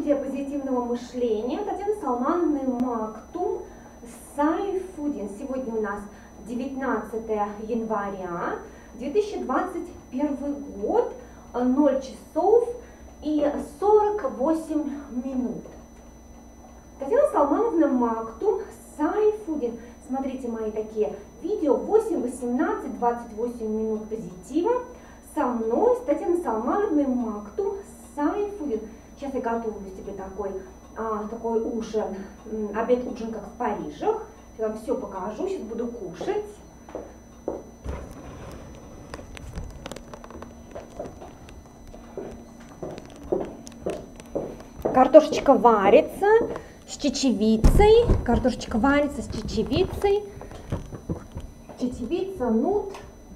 студия позитивного мышления Татьяны Салмановны Мактум Сайфудин. Сегодня у нас 19 января 2021 год, 0 часов и 48 минут. Татьяна Салмановна Мактум Сайфудин. Смотрите мои такие видео 8, 18, 28 минут позитива со мной, с Татьяной Салмановной Мактум Сайфудин. Сейчас я готовлю себе такой ужин, обед-ужин, как в Париже. Я вам все покажу, сейчас буду кушать. Картошечка варится с чечевицей. Картошечка варится с чечевицей. Чечевица, нут.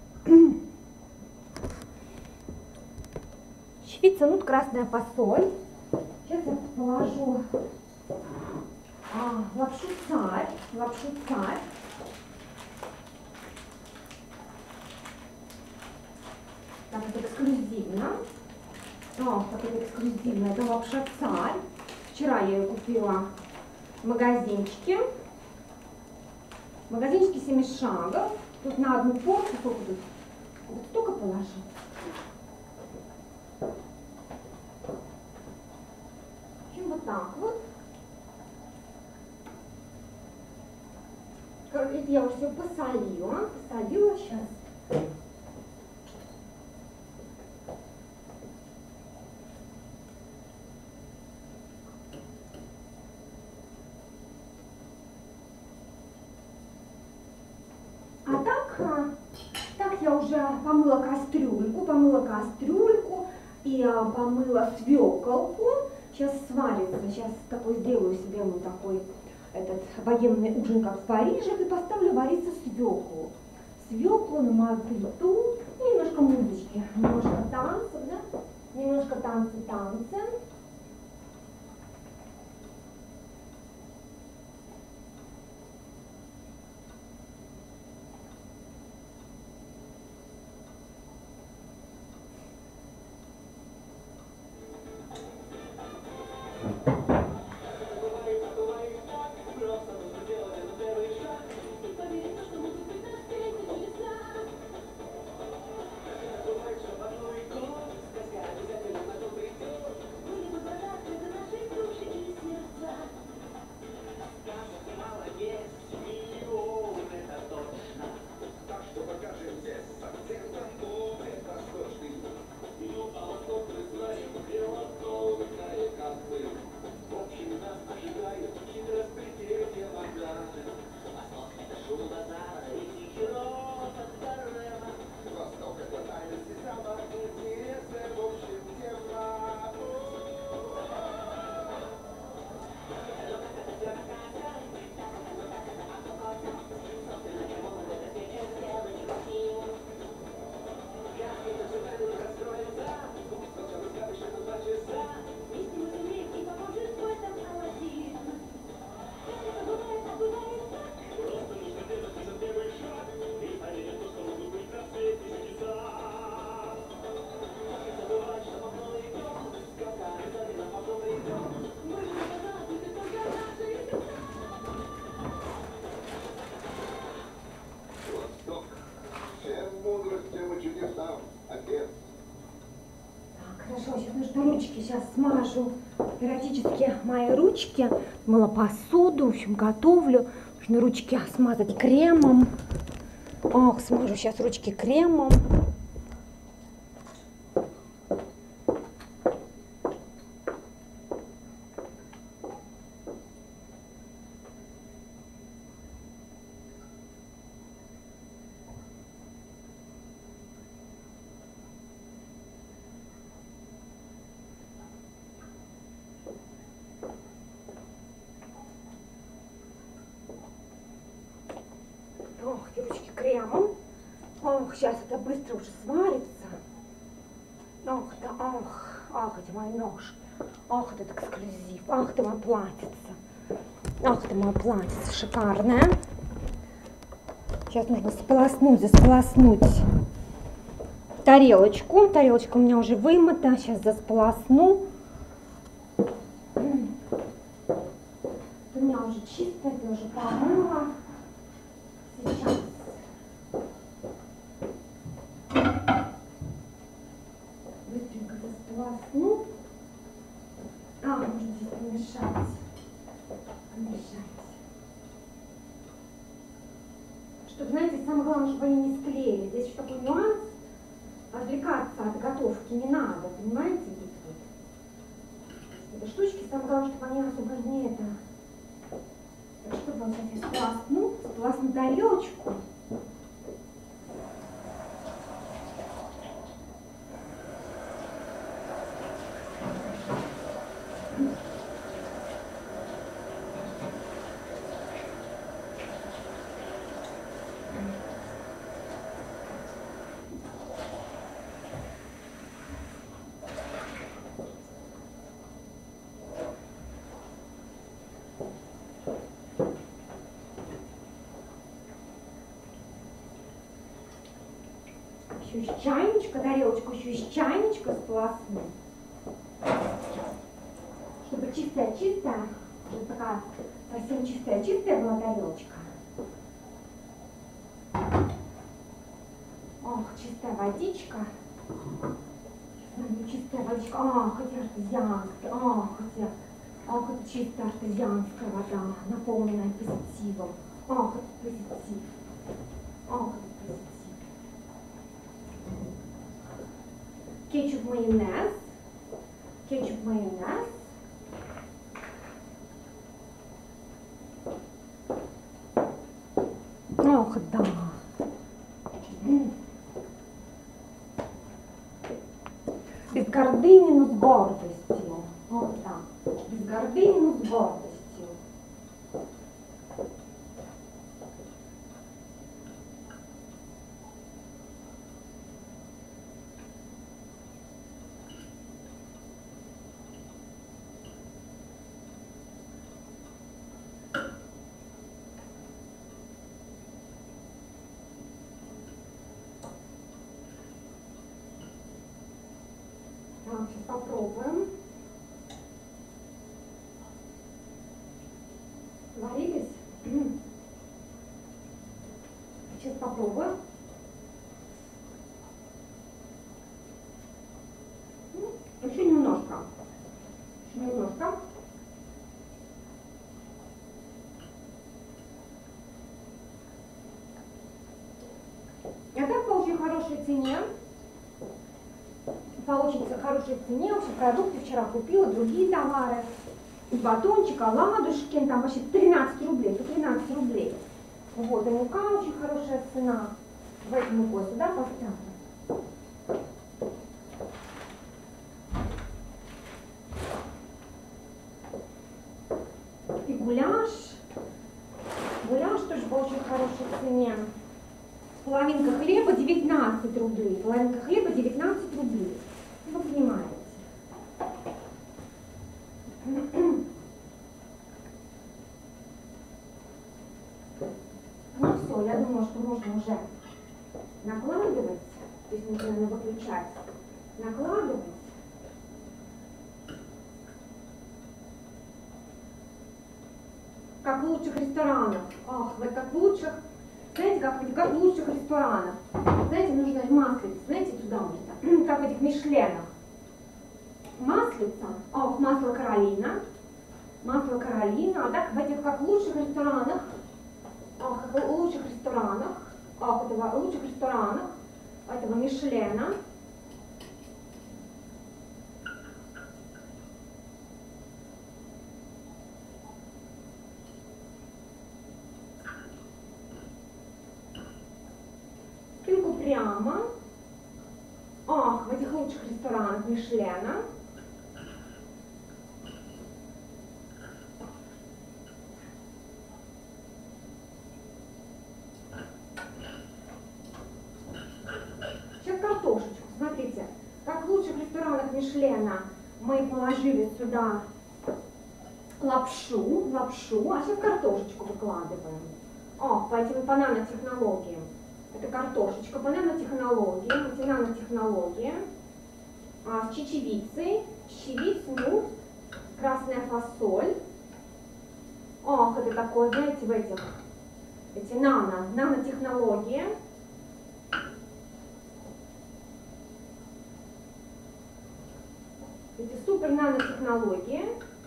Чечевица, нут, красная фасоль. Сейчас я положу лапшу царь. Так, это эксклюзивно. Так, это эксклюзивно. Это лапша царь. Вчера я ее купила в магазинчике. В магазинчике 7 шагов. Тут на одну порцию, сколько тут? Вот столько положу. Вот так вот. Это я уже все посолила. Посолила сейчас. Так я уже помыла кастрюльку и помыла свеколку. Сейчас сварится, сейчас сделаю себе этот военный ужин, как в Париже, и поставлю вариться свеклу. Свеклу на мою плиту, немножко музычки, немножко танцев, да? Немножко танцы. Хорошо, сейчас нужно ручки, сейчас смажу эротически мои ручки. Мыла посуду, в общем, готовлю. Нужно ручки смазать кремом. Ох, смажу сейчас ручки кремом. Ох, ручки кремом. Ох, сейчас это быстро уже сварится. Ох, да, ох, это мой нож. Ох, этот эксклюзив. Ах ты, моя платьице. Ах ты, моя платьице шикарное. Сейчас нужно засполоснуть тарелочку. Тарелочка у меня уже вымыта. Сейчас засполосну. уже чистая, ты уже помыла. Сейчас быстренько засполосну. Можно здесь помешать. Чтобы, знаете, самое главное, чтобы они не склеили. Здесь еще такой нюанс. Отвлекаться от готовки не надо, понимаете? Это штучки, самое главное, чтобы они особо не это. Так что вот сейчас я сполосну тарелочку. Еще из чайничка, тарелочку еще из чайничка сполосну. Чтобы чистая-чистая, чтобы такая совсем чистая-чистая была тарелочка. Ох, чистая водичка. Чистая водичка. Ах, это артезианская. Ах, это чистая артезианская вода, наполненная позитивом. Ах, это позитив. Ах, это позитив. Кетчуп-майонез. Кетчуп-майонез. Ох, да. Без гордыни, но с гордостью. Вот так. Без гордыни, но с гордостью. Так, сейчас попробуем. Варились? Сейчас попробуем. Еще немножко. Еще немножко. А так по очень хорошей цене. По очень хорошей цене. Вообще продукты вчера купила, другие товары. Батончик, оладушки, там вообще 13 рублей, по 13 рублей. Вот, и мука очень хорошая цена. Давайте муку сюда поставим. И гуляш. Гуляш тоже по очень хорошей цене. Половинка хлеба 19 рублей. Половинка хлеба 19 рублей. Вы понимаете. Ну все, я думаю, что можно уже накладывать. То есть нужно выключать. Накладывать. Как в лучших ресторанах. Ах, вот как в лучших, знаете, как в лучших ресторанах. Знаете, нужно маслица, знаете, туда можно. Как в этих Мишленах. Маслица, ох, масло Каролина. Масло Каролина, а так в этих как в лучших ресторанах. Ох, как в лучших ресторанах. Ох, этого в лучших ресторанах. Этого Мишлена. Прямо. Ах, в этих лучших ресторанах Мишлена. Сейчас картошечку. Смотрите, как в лучших ресторанах Мишлена мы положили сюда лапшу, а сейчас картошечку выкладываем. О, по этим по нанотехнологиям. Это картошечка по нанотехнологии, эти нанотехнологии, с чечевицей, нут, красная фасоль, Ох, это такое, знаете, в этих, эти нанотехнологии. Эти супер нанотехнологии.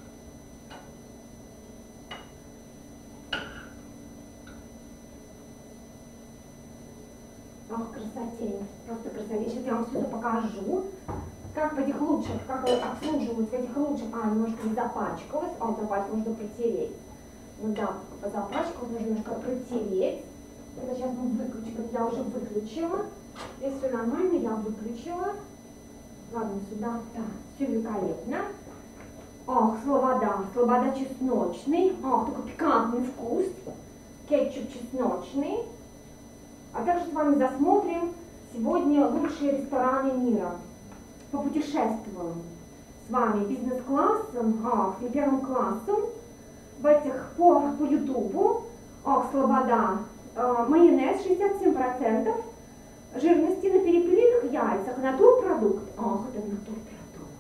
Ох, красотень, просто красотень. Сейчас я вам все это покажу. Как в этих лучших, как обслуживают в этих лучших. Немножко не запачкалась. Запачкалась, нужно протереть. Ну да, запачкалась, нужно немножко протереть. Это сейчас мы выключим, я уже выключила. Здесь все нормально, я выключила. Ладно, сюда, да, все великолепно. Ох, слобода чесночный. Ох, такой пикантный вкус. Кетчуп чесночный. А также с вами засмотрим сегодня лучшие рестораны мира. Попутешествуем с вами бизнес-классом, и первым классом в этих по ютубу. Слобода. Майонез 67%. Жирности на перепелиных яйцах. Натурпродукт. Это натурпродукт.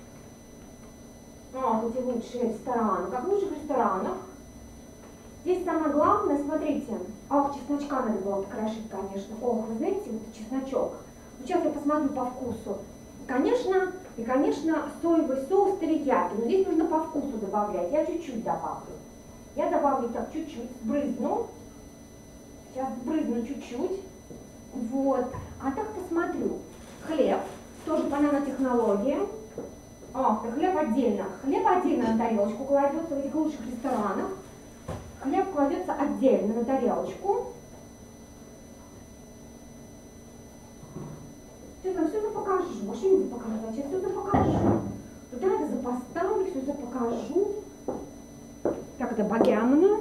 Эти лучшие рестораны. Как в лучших ресторанах. Здесь самое главное, смотрите. Чесночка надо было покрошить, конечно. Вы знаете, вот чесночок. Сейчас я посмотрю по вкусу. Конечно, соевый соус терияки. Но здесь нужно по вкусу добавлять. Я чуть-чуть добавлю. Я добавлю так чуть-чуть, сбрызну. Сейчас сбрызну чуть-чуть. Вот. А так посмотрю. Хлеб. Тоже по нанотехнологии. Хлеб отдельно. Хлеб отдельно на тарелочку кладется в этих лучших ресторанах. Хлеб кладется отдельно на тарелочку. Сейчас я все это покажу. А что мне показать? Я все это покажу. Туда это запоставлю, все это покажу. Так, это багямина.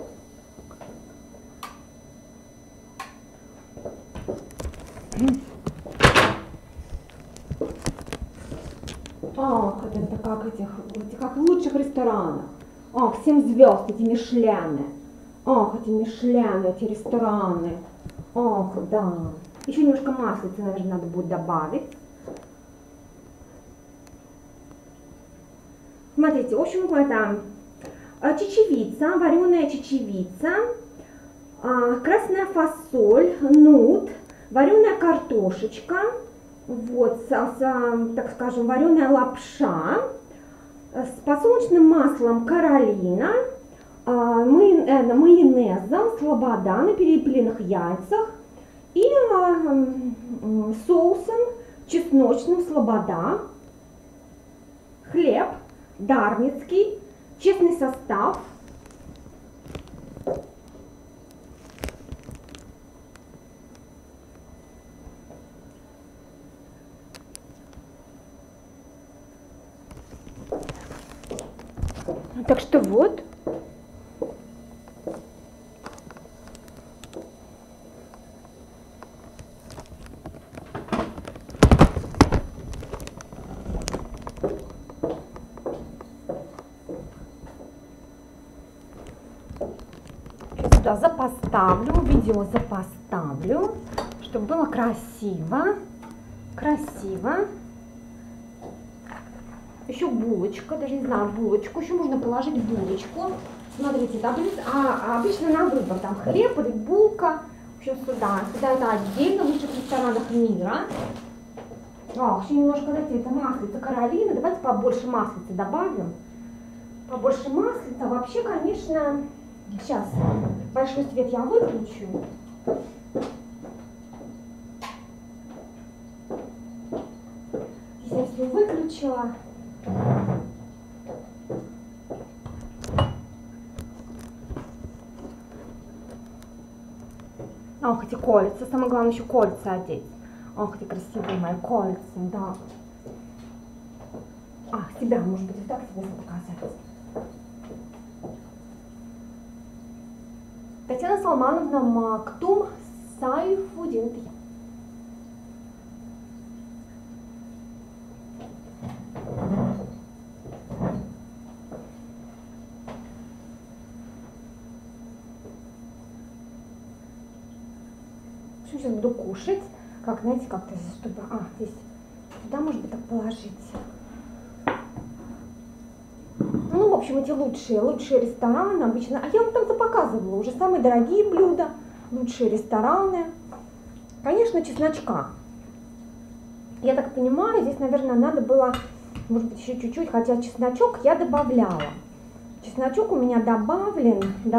Это как в лучших ресторанах. 7 звезд, эти мишлены. Эти мишлены, эти рестораны. Да. Еще немножко маслица, наверное, надо будет добавить. Смотрите, в общем, это чечевица, вареная чечевица, красная фасоль, нут, вареная картошечка, вот, так скажем, вареная лапша, с подсолнечным маслом Каролина, майонезом слобода на перепелиных яйцах и соусом чесночным слобода, хлеб дарницкий, честный состав. Так что вот. Сюда запоставлю, видео запоставлю, чтобы было красиво. Еще булочка, даже не знаю, булочку. Еще можно положить булочку. Смотрите, обычно на выбор. Там хлеб или булка. В общем, сюда это отдельно в лучших ресторанах мира. Еще немножко, знаете, это маслица Каролина. Давайте побольше маслицы добавим. Побольше маслица. Вообще, конечно, сейчас большой свет я выключу. Здесь я все выключила. Эти кольца. Самое главное еще кольца одеть. Эти красивые мои кольца, да. Себя, может быть, вот так себе показать. Татьяна Салмановна Мактум Сайфудин. Сейчас буду кушать. Как, знаете, как-то здесь, чтобы... здесь сюда, может быть, так положить. В общем, эти лучшие рестораны обычно, а я вам там показывала уже самые дорогие блюда, лучшие рестораны. Конечно, чесночка. Я так понимаю, здесь, наверное, надо было, может быть, еще чуть-чуть, хотя чесночок я добавляла. Чесночок у меня добавлен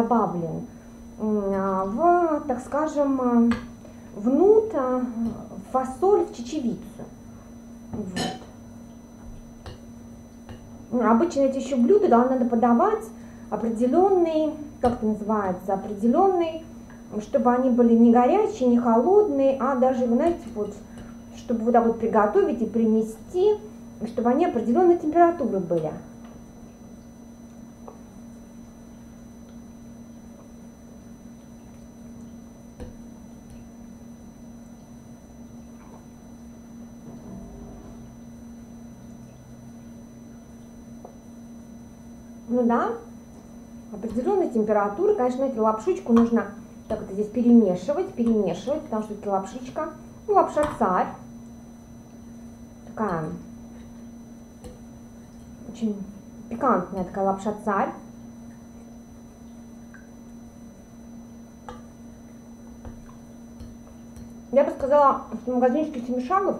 в, так скажем, внутрь фасоль в чечевицу. Вот. Обычно эти еще блюда надо подавать определенный, как это называется, определенный, чтобы они были не горячие, не холодные, а даже, вы знаете, вот, чтобы вот так вот приготовить и принести, чтобы они определенной температуры были. Ну да, определенной температуры. Конечно, эту лапшичку нужно так это здесь перемешивать, потому что это лапшичка, ну, лапша царь. Такая очень пикантная такая лапша царь. Я бы сказала, что в магазинчике Семишагов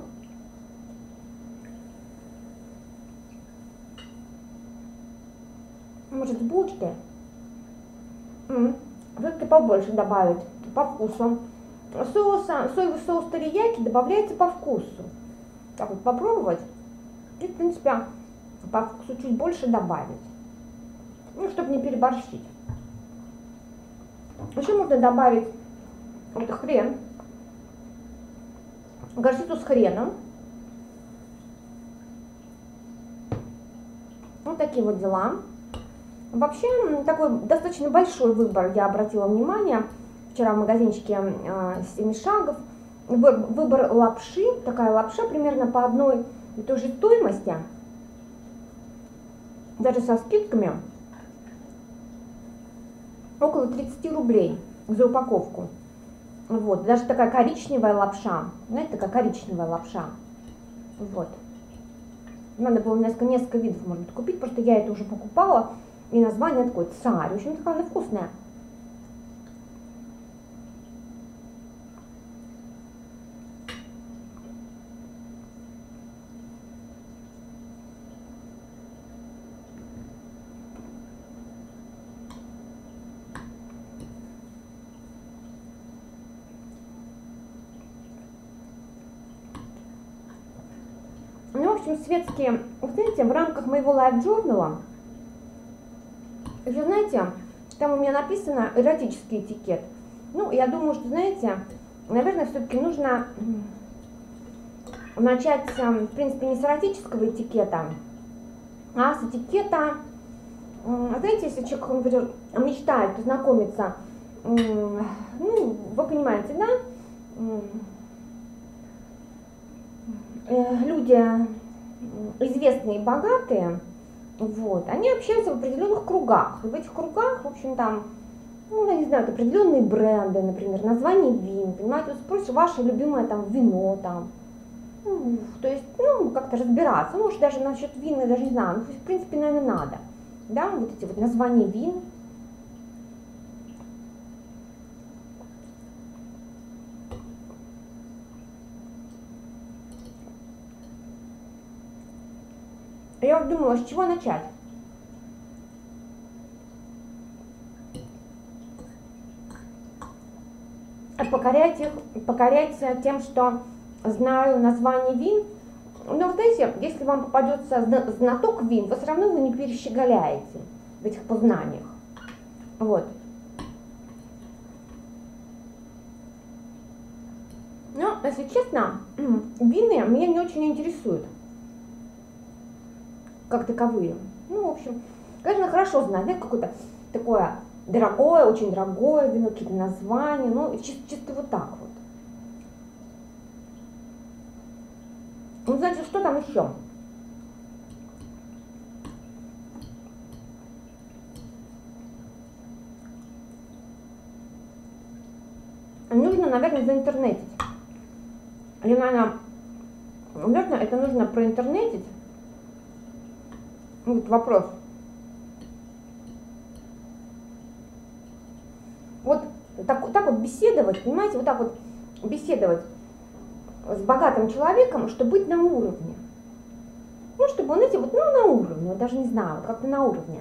может, с булочкой все-таки побольше добавить по вкусу. Соевый соус терияки добавляется по вкусу. Так вот попробовать и, в принципе, по вкусу чуть больше добавить. Ну, чтобы не переборщить. Еще можно добавить вот хрен, горчицу с хреном. Вот такие вот дела. Вообще, такой достаточно большой выбор, я обратила внимание, вчера в магазинчике Семишагов, выбор лапши, такая лапша примерно по одной и той же стоимости, даже со скидками, около 30 рублей за упаковку. Вот, даже такая коричневая лапша, знаете, такая коричневая лапша, вот. Надо было несколько видов, может быть, купить, потому что я это уже покупала. И название такое царь. В общем, такая она вкусная. Ну, в общем, светские, вот знаете, в рамках моего лайф-журнала, еще, знаете, там у меня написано эротический этикет. Ну, я думаю, что, знаете, наверное, все-таки нужно начать, в принципе, не с эротического этикета, а с этикета, знаете, если человек, например, мечтает познакомиться, ну, вы понимаете, да, люди известные и богатые, вот, они общаются в определенных кругах. И в этих кругах, в общем, там, ну, я не знаю, определенные бренды, например, название вин, понимаете, вот спросишь, ваше любимое там вино, там, ну, то есть, ну, как-то разбираться, может, даже насчет вина, даже не знаю, ну, в принципе, наверное, надо, да, вот эти вот названия вин. Я вот думала, с чего начать? Покорять тем, что знаю название вин. Но, знаете, если вам попадется знаток вин, вы все равно не перещеголяете в этих познаниях. Вот. Но, если честно, вины меня не очень интересуют как таковые. Ну, в общем, конечно, хорошо знать, знаете, какое-то такое дорогое, очень дорогое вино, какие-то названия, ну, чисто вот так вот. Ну, знаете, что там еще? Нужно, наверное, заинтернетить. Или, наверное, это нужно проинтернетить. Вот вопрос. так вот беседовать, понимаете, вот так вот беседовать с богатым человеком, чтобы быть на уровне. Ну, чтобы он, знаете, вот, ну, на уровне, вот даже не знаю, вот как-то на уровне.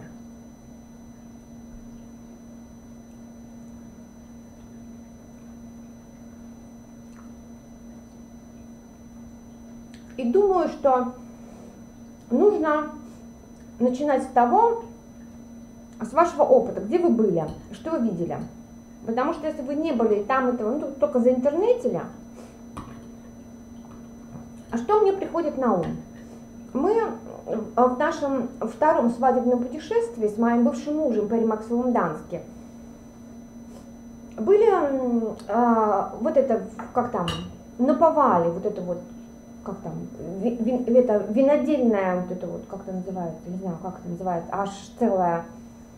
И думаю, что нужно начинать с того, с вашего опыта, где вы были, что вы видели. Потому что если вы не были там, этого, ну, только заинтернетили, а что мне приходит на ум? Мы в нашем втором свадебном путешествии с моим бывшим мужем Перри Максвеллом Данске были вот это, как там, наповали, вот это вот, как там, это винодельная, вот это вот, как это называется, не знаю, как это называется, аж целая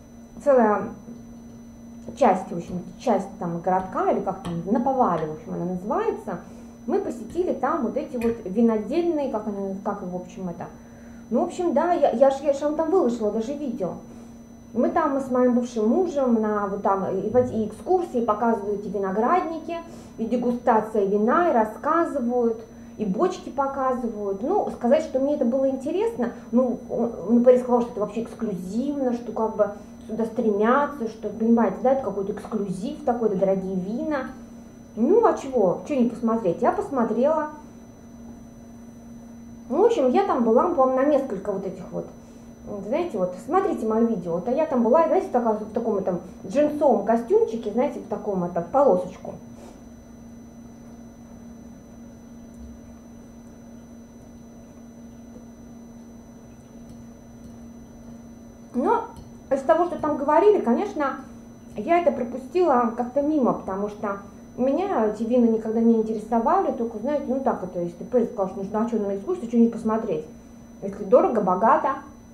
часть, в общем, часть там городка, или как там, наповали, в общем, она называется. Мы посетили там вот эти вот винодельные, как в общем, это. Ну, в общем, да, я же вам там выложила даже видео. Мы там с моим бывшим мужем на вот там и экскурсии показывают эти виноградники, и дегустация вина, и рассказывают, и бочки показывают. Ну, сказать, что мне это было интересно, ну, Перри сказал, что это вообще эксклюзивно, что как бы сюда стремятся, что, понимаете, да, это какой-то эксклюзив такой, да, дорогие вина. Ну, а чего не посмотреть? Я посмотрела. Ну, в общем, я там была, по-моему, на несколько вот этих вот, знаете, вот, смотрите мое видео, вот, а я там была, знаете, в таком этом джинсовом костюмчике, знаете, в таком, это, в полосочку. Но из того, что там говорили, конечно, я это пропустила как-то мимо, потому что меня эти вина никогда не интересовали, только, знаете, ну так это, если Перри сказал, что нужно, а что на экскурсию, что не посмотреть, если дорого, богато.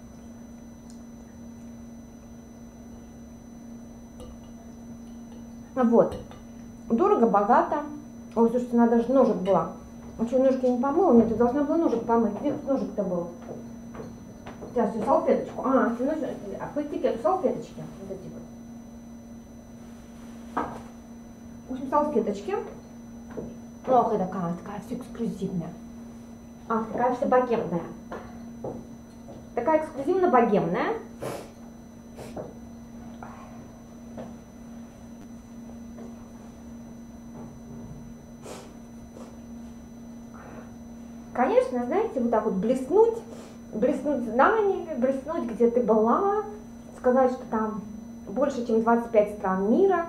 Вот, дорого, богато. Ой, слушайте, надо даже ножик было. А что, ножик я не помыла? Нет, я должна была ножик помыть. Где ножик-то был? Сейчас, салфеточку. По этикету салфеточки. Вот эти вот. В общем, салфеточки. Ох, и такая все эксклюзивная. Ах, такая вся богемная. Такая эксклюзивно-богемная. Конечно, знаете, вот так вот блеснуть знаниями, блеснуть, где ты была, сказать, что там больше, чем 25 стран мира.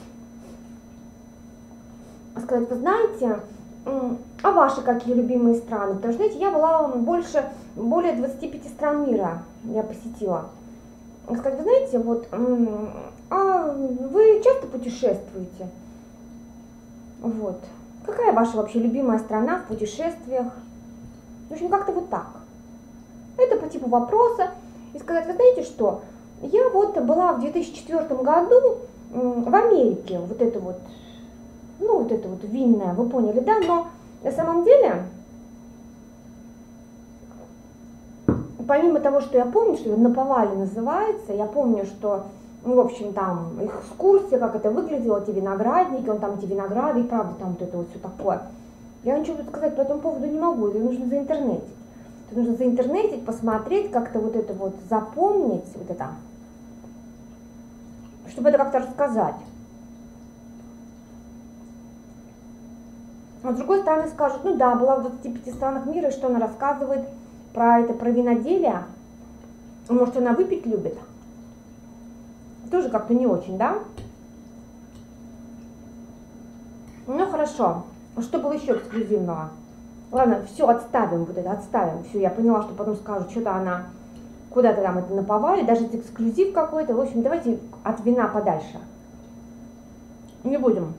Сказать, вы знаете, а ваши какие любимые страны? Потому что, знаете, я была более 25 стран мира я посетила. Сказать, вы знаете, вот, а вы часто путешествуете? Вот. Какая ваша вообще любимая страна в путешествиях? В общем, как-то вот так. Это по типу вопроса. И сказать, вы знаете что, я вот была в 2004 году в Америке, вот это вот, ну вот это вот винное, вы поняли, да? Но на самом деле, помимо того, что я помню, что наповали называется, я помню, что, ну, в общем, там экскурсия, как это выглядело, эти виноградники, он там эти винограды, и правда там вот это вот все такое. Я ничего тут сказать по этому поводу не могу, это нужно заинтернетить. Это нужно заинтернетить, посмотреть, как-то вот это вот запомнить, вот это, чтобы это как-то рассказать. А с другой стороны скажут, ну да, была в 25 странах мира, и что она рассказывает про это, про виноделие. Может, она выпить любит? Тоже как-то не очень, да? Ну хорошо. Что было еще эксклюзивного? Ладно, все, отставим, вот это, отставим. Все, я поняла, что потом скажут, что-то она куда-то там это наповали, даже это эксклюзив какой-то. В общем, давайте от вина подальше. Не будем.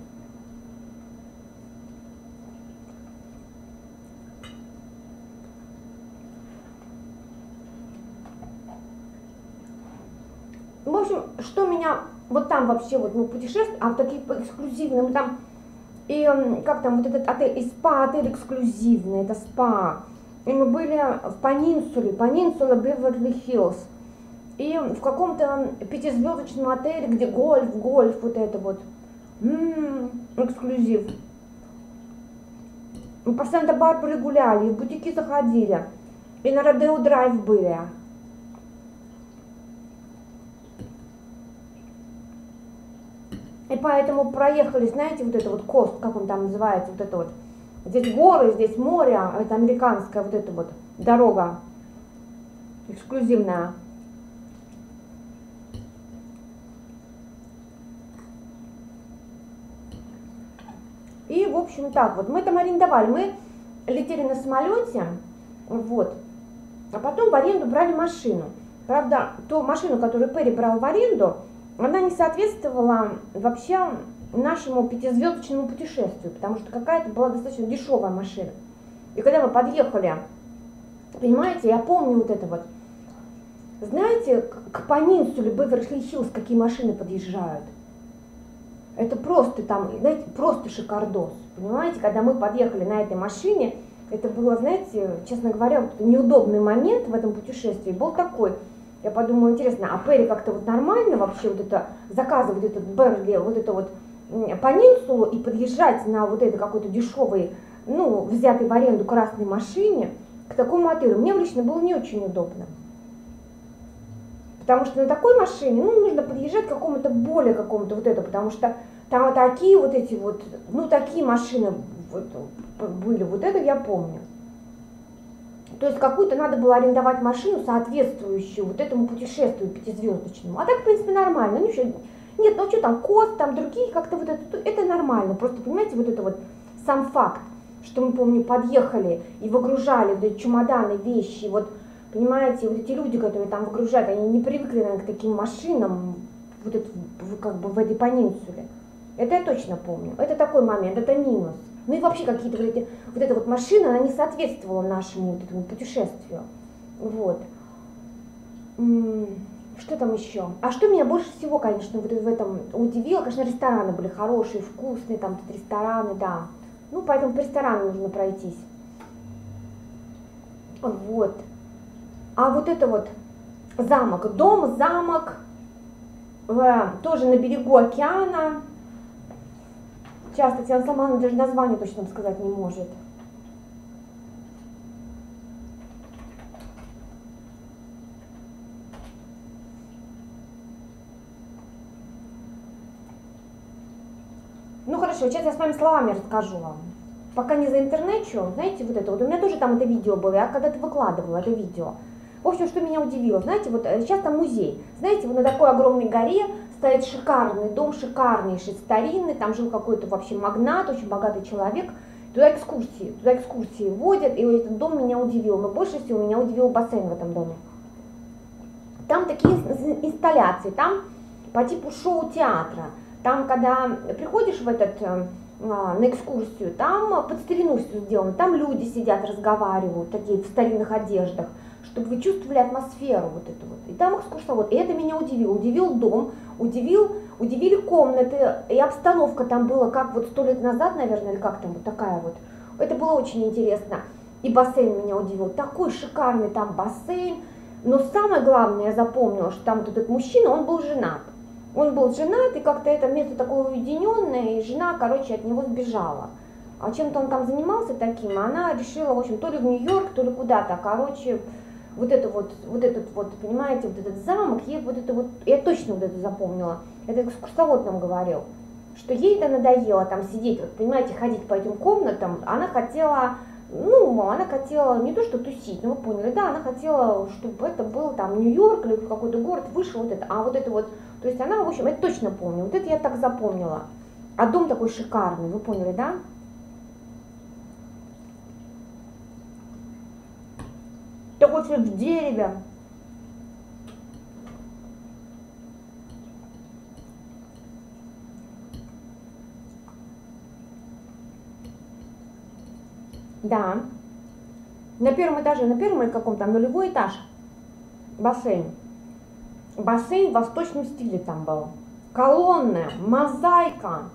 В общем, что меня вот там вообще вот, ну, путешествие, а в таких эксклюзивных, там, и как там, вот этот отель, и спа-отель эксклюзивный, это спа. И мы были в Пенинсула Беверли-Хиллз. И в каком-то 5-звездочном отеле, где гольф, вот это вот. Эксклюзив. Мы по Санта-Барбаре гуляли, и в бутики заходили, и на Родео Драйв были. И поэтому проехали, знаете, вот это вот кост, как он там называется, вот это вот. Здесь горы, здесь море, это американская вот эта вот дорога эксклюзивная. И, в общем, так вот, мы там арендовали, мы летели на самолете, вот, а потом в аренду брали машину. Правда, ту машину, которую Перри брал в аренду, она не соответствовала вообще нашему 5-звездочному путешествию, потому что какая-то была достаточно дешевая машина. И когда мы подъехали, понимаете, я помню вот это вот, знаете, к Панинсуле Беверли-Хиллз какие машины подъезжают. Это просто там, знаете, просто шикардос, понимаете, когда мы подъехали на этой машине, это было, знаете, честно говоря, вот неудобный момент в этом путешествии был такой. Я подумала, интересно, а Перри как-то вот нормально вообще вот это заказывать этот Берли, вот это вот Панинсулу и подъезжать на вот этой какой-то дешевой, ну, взятой в аренду красной машине к такому отелю. Мне лично было не очень удобно. Потому что на такой машине, ну, нужно подъезжать к какому-то более какому-то вот это, потому что там такие вот эти вот, ну, такие машины вот, были, вот это я помню. То есть какую-то надо было арендовать машину, соответствующую вот этому путешествию 5-звездочному. А так, в принципе, нормально. Ну, еще, нет, ну что там, кост, там другие, как-то вот это нормально. Просто, понимаете, вот это вот сам факт, что мы, помню, подъехали и выгружали вот эти чемоданы, вещи, вот, понимаете, вот эти люди, которые там выгружают, они не привыкли, наверное, к таким машинам, вот это, как бы в этой Панинсуле. Это я точно помню. Это такой момент, это минус. Ну и вообще какие-то вот эта вот машина, она не соответствовала нашему вот этому путешествию. Вот. Что там еще? А что меня больше всего, конечно, вот в этом удивило, конечно, рестораны были хорошие, вкусные, там тут рестораны, да. Ну, поэтому по ресторанам нужно пройтись. Вот. А вот это вот замок, дом, замок, тоже на берегу океана. Сейчас Татьяна Салмановна даже название точно сказать не может. Ну хорошо, сейчас я с вами словами расскажу вам. Пока не заинтернечу, знаете, вот это вот, у меня тоже там это видео было, я когда-то выкладывала это видео. В общем, что меня удивило, знаете, вот сейчас там музей, знаете, вот на такой огромной горе стоит шикарный дом, шикарнейший, старинный, там жил какой-то вообще магнат, очень богатый человек, туда экскурсии водят, и этот дом меня удивил, но больше всего меня удивил бассейн в этом доме. Там такие инсталляции, там по типу шоу-театра, там, когда приходишь в этот, на экскурсию, там под старину все сделано, там люди сидят, разговаривают, такие в старинных одеждах, чтобы вы чувствовали атмосферу вот эту вот. И там экскурсовод, и это меня удивило. Удивил дом, удивили комнаты, и обстановка там была, как вот 100 лет назад, наверное, или как там, вот такая вот. Это было очень интересно. И бассейн меня удивил, такой шикарный там бассейн. Но самое главное, я запомнила, что там вот этот мужчина, он был женат. Он был женат, и как-то это место такое уединенное, и жена, короче, от него сбежала. А чем-то он там занимался таким, а она решила, в общем, то ли в Нью-Йорк, то ли куда-то, короче, вот этот вот, понимаете, вот этот замок, ей вот это вот, я точно вот это запомнила, этот экскурсовод нам говорил, что ей это надоело там сидеть, вот, понимаете, ходить по этим комнатам, она хотела, ну, она хотела не то что тусить, ну, вы поняли, да, она хотела, чтобы это был там Нью-Йорк или какой-то город, выше вот это, а вот это вот, то есть она, в общем, это точно помню, вот это я так запомнила, а дом такой шикарный, вы поняли, да? Такой все в дереве. Да. На первом этаже, на первом или каком там, нулевой этаж. Бассейн. Бассейн в восточном стиле там был. Колонны, мозаика.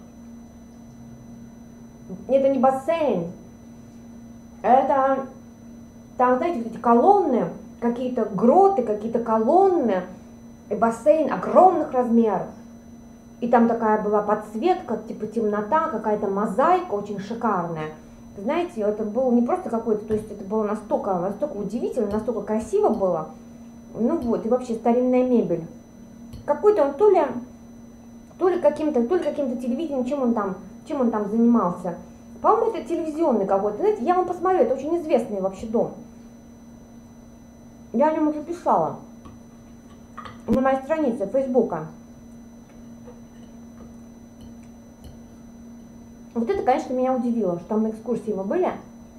Это не бассейн. Это... Там, знаете, вот эти колонны, какие-то гроты, какие-то колонны, и бассейн огромных размеров. И там такая была подсветка, типа темнота, какая-то мозаика очень шикарная. Знаете, это было не просто какой-то, то есть это было настолько удивительно, настолько красиво было. Ну вот, и вообще старинная мебель. Какой-то он то ли каким-то телевидением, чем он там занимался. По-моему, это телевизионный какой-то. Знаете, я вам посмотрю, это очень известный вообще дом. Я о нем уже писала на моей странице Фейсбука. Вот это, конечно, меня удивило, что там на экскурсии мы были.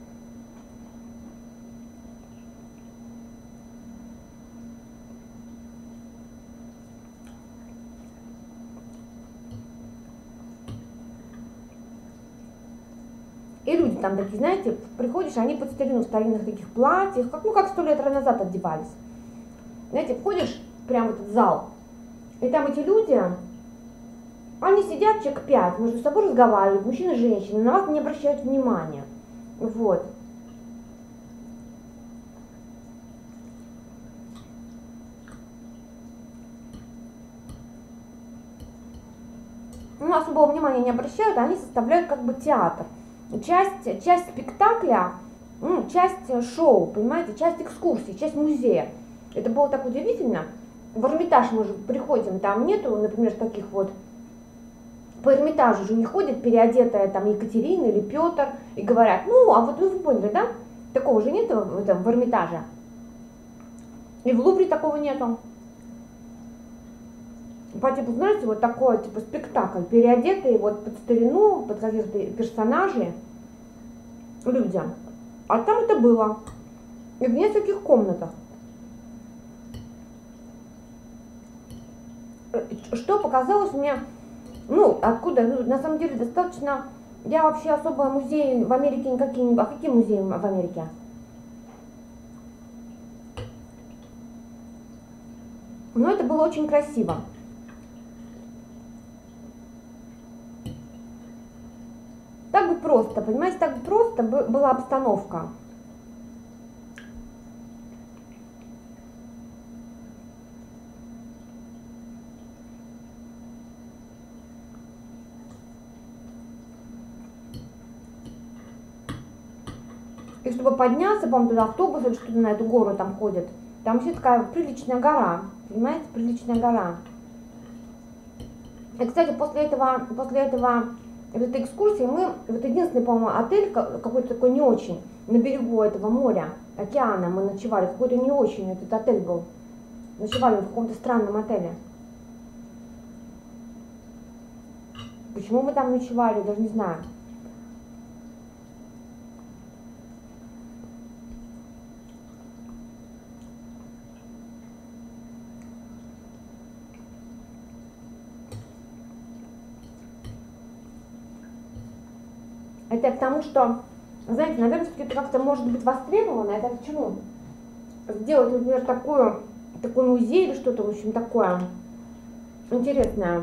И люди там такие, знаете, приходишь, они под старину в старинных таких платьях, как 100 лет назад одевались. Знаете, входишь прямо в этот зал, и там эти люди, они сидят человек 5, между собой разговаривают, мужчины и женщины, на вас не обращают внимания. Вот. Ну, особого внимания не обращают, а они составляют как бы театр. Часть спектакля, часть шоу, понимаете, часть экскурсии, часть музея. Это было так удивительно. В Эрмитаж мы же приходим, там нету, например, таких вот. По Эрмитажу же не ходит переодетая там Екатерина или Петр и говорят, ну, а вот вы поняли, да? Такого же нету в Эрмитаже. И в Лувре такого нету. По типу, знаете, вот такой типа спектакль, переодетые вот под старину, под каких-то персонажей людям. А там это было. И в нескольких комнатах. Что показалось мне, откуда, на самом деле достаточно, я вообще особо музеи в Америке никакие, а какие музеи в Америке? Но это было очень красиво. Так бы просто, понимаете, так бы просто была обстановка. И чтобы подняться, по-моему, туда автобус или что-то на эту гору там ходит. Там вообще такая приличная гора, понимаете, приличная гора. И, кстати, после этой экскурсии мы, вот единственный, по-моему, отель какой-то такой не очень, на берегу этого моря, океана мы ночевали, какой-то не очень этот отель был. Ночевали в каком-то странном отеле. Почему мы там ночевали, даже не знаю. Это к тому, что, знаете, наверное, все-таки это как-то может быть востребовано. Это к чему? Сделать, например, такой музей или что-то, в общем, такое интересное.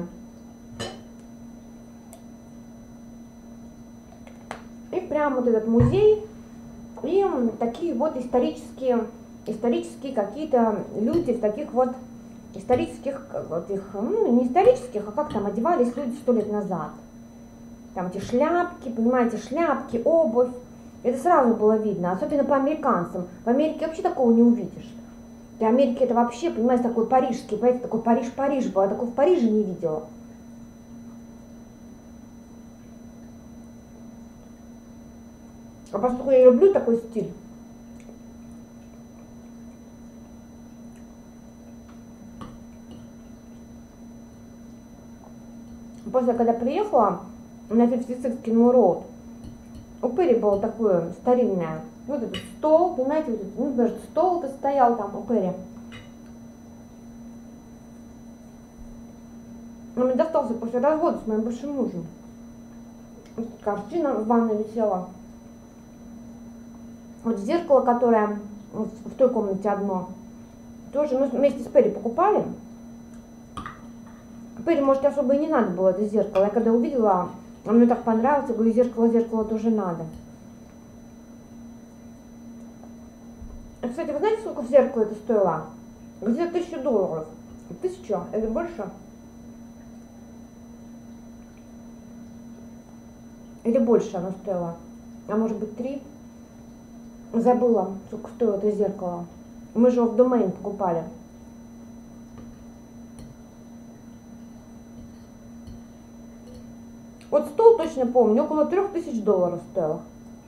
И прям вот этот музей, и такие вот исторические какие-то люди в таких вот исторических, не исторических, а как там одевались люди 100 лет назад. Там эти шляпки, понимаете, шляпки, обувь. Это сразу было видно, особенно по американцам. В Америке вообще такого не увидишь. В Америке это вообще, понимаете, такой парижский, понимаете, такой Париж был, я такого в Париже не видела. А поскольку я люблю такой стиль, после когда приехала на 56 Кинмор Роуд, у Перри было такое старинное, вот этот стол, понимаете, вот этот, даже стол-то стоял там у Перри. Он мне достался после развода с моим бывшим мужем. Вот картина в ванной висела. Вот зеркало, которое вот в той комнате одно, тоже мы вместе с Перри покупали. Перри, может, особо и не надо было это зеркало. Я когда увидела, он мне так понравился, говорю, зеркало тоже надо. Кстати, вы знаете, сколько зеркало это стоило? Где-то $1000. 1000 или больше? Или больше оно стоило. А может быть 3. Забыла, сколько стоило это зеркало. Мы же его в Domain покупали. Вот стол точно помню, около $3000 стоило.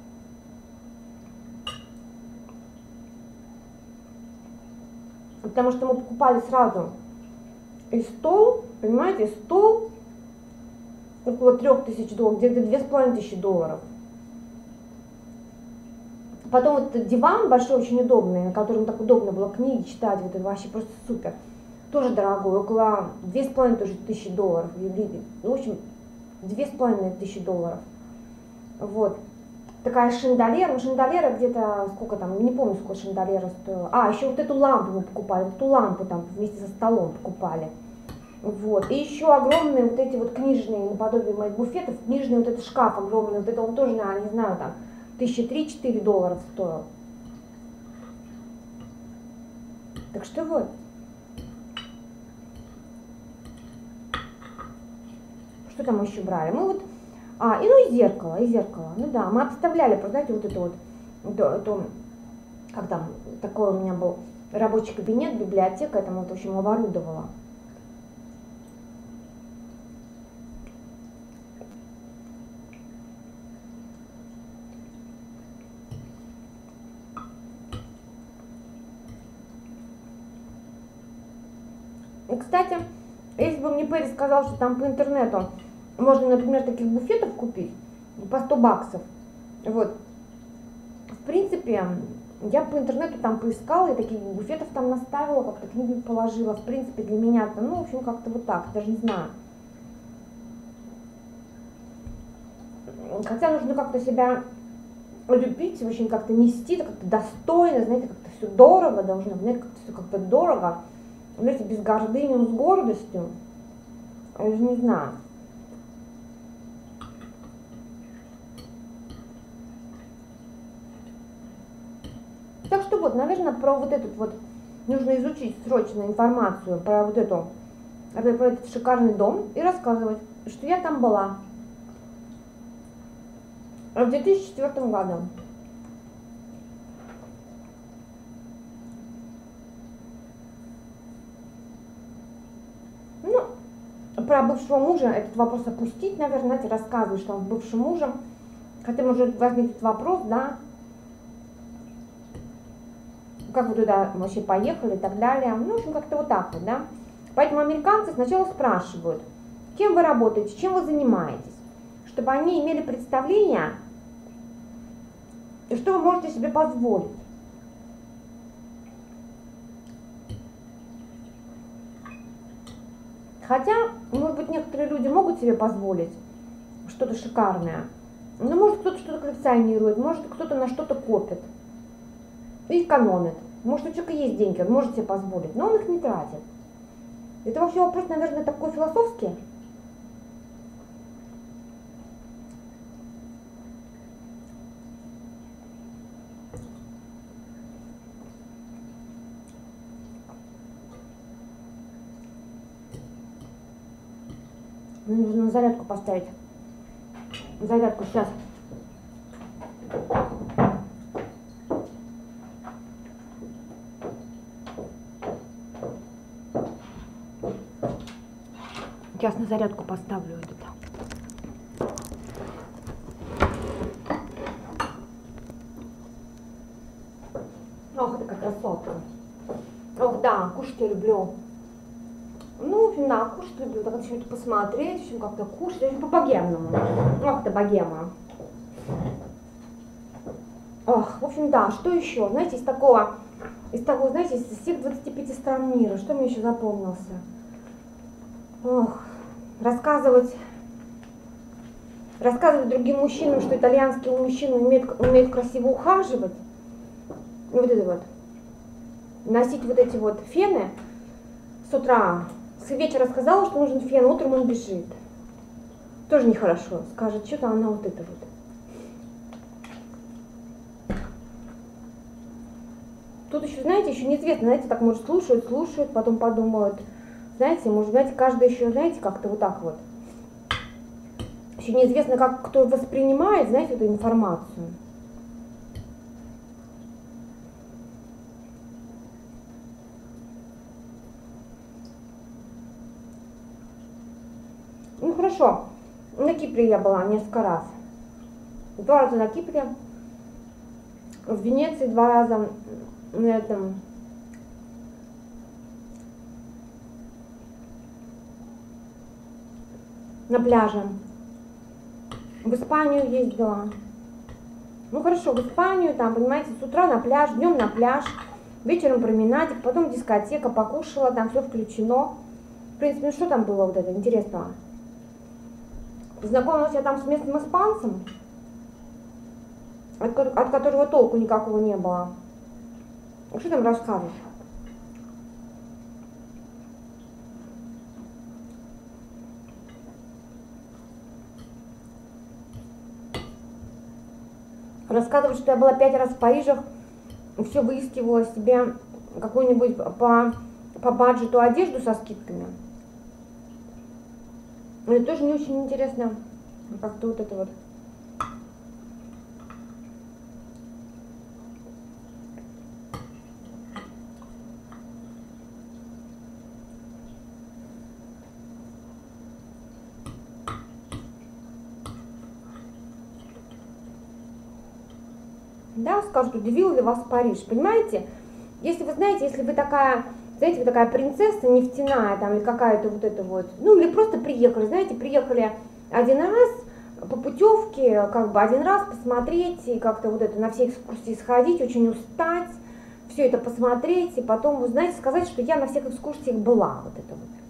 Потому что мы покупали сразу и стол, понимаете, стол около $3000, где-то $2500. Потом вот этот диван большой, очень удобный, на котором так удобно было книги читать, вот это вообще просто супер. Тоже дорогой, около $2500. В общем, $2500. Вот. Такая шандалера, ну шандалера где-то, сколько там, не помню, сколько шандалера стоила. А, еще вот эту лампу мы покупали, вот эту лампу там вместе со столом покупали. Вот. И еще огромные вот эти вот книжные, наподобие моих буфетов, книжный вот этот шкаф огромный, вот это он тоже, наверное, не знаю, там, $3-4 стоил. Так что вот. Что там мы еще брали? Мы вот, и зеркало. Ну да, мы обставляли, просто, знаете, вот это вот, как там, такой у меня был рабочий кабинет, библиотека, это вот, в общем, оборудовала. И, кстати, если бы мне Перри сказал, что там по интернету можно, например, таких буфетов купить по $100, вот, в принципе, я по интернету там поискала, и таких буфетов там наставила, как-то книги положила, в принципе, для меня-то, ну, в общем, как-то вот так, даже не знаю. Хотя нужно как-то себя любить, очень как-то нести, как-то достойно, знаете, как-то все дорого должно, знаете, как-то все как-то дорого, знаете, без гордыни, но с гордостью, я же не знаю. Так что вот, наверное, про вот этот вот, нужно изучить срочно информацию про вот эту, про этот шикарный дом и рассказывать, что я там была в 2004 году. Ну, про бывшего мужа этот вопрос опустить, наверное, знаете, рассказывать, что он с бывшим мужем. Хотя, может, возникнет вопрос, да, как вы туда вообще поехали и так далее. Ну, в общем, как-то вот так вот, да. Поэтому американцы сначала спрашивают, кем вы работаете, чем вы занимаетесь, чтобы они имели представление, что вы можете себе позволить. Хотя, может быть, некоторые люди могут себе позволить что-то шикарное, но может кто-то что-то коллекционирует, может кто-то на что-то копит и экономит. Может, у человека есть деньги, он может себе позволить, но он их не тратит. Это вообще вопрос, наверное, такой философский. Мне нужно на зарядку поставить. Зарядку сейчас. Сейчас на зарядку поставлю это. Ох, это как красотка. Ох, да, кушать я люблю. Ну, в общем, да, кушать люблю. Так еще это посмотреть, в общем, как-то кушать. В общем, по-богемному. Ох, это богема. Ох, в общем, да, что еще? Знаете, из того, знаете, из всех 25 стран мира, что мне еще запомнился? Ох, рассказывать другим мужчинам, что итальянские мужчины умеют красиво ухаживать. И вот это вот. Носить вот эти вот фены с утра. С вечера сказала, что нужен фен, утром он бежит. Тоже нехорошо. Скажет, что-то она вот это вот. Тут еще, знаете, еще неизвестно, знаете, так, может, слушают, потом подумают, знаете, может, знаете, каждый еще, знаете, как-то вот так вот. Еще неизвестно, как кто воспринимает, знаете, эту информацию. Ну хорошо, на Кипре я была несколько раз. 2 раза на Кипре, в Венеции 2 раза, на этом, на пляже. В Испанию ездила. Ну хорошо, в Испанию, там, понимаете, с утра на пляж, днем на пляж, вечером променадик, потом дискотека, покушала, там все включено. В принципе, ну что там было вот это интересного? Познакомилась я там с местным испанцем, от которого толку никакого не было. Что там расскажешь? Рассказывать, что я была 5 раз в Париже, все выискивала себе какую-нибудь по баджету одежду со скидками. Это тоже не очень интересно. Как-то вот это вот. Да, скажут, удивил ли вас Париж, понимаете? Если вы знаете, если вы такая, знаете, вы такая принцесса нефтяная, там, или какая-то вот это вот, ну, или просто приехали, знаете, приехали один раз по путевке, как бы один раз посмотреть, и как-то вот это на все экскурсии сходить, очень устать, все это посмотреть, и потом, вы знаете, сказать, что я на всех экскурсиях была, вот это вот.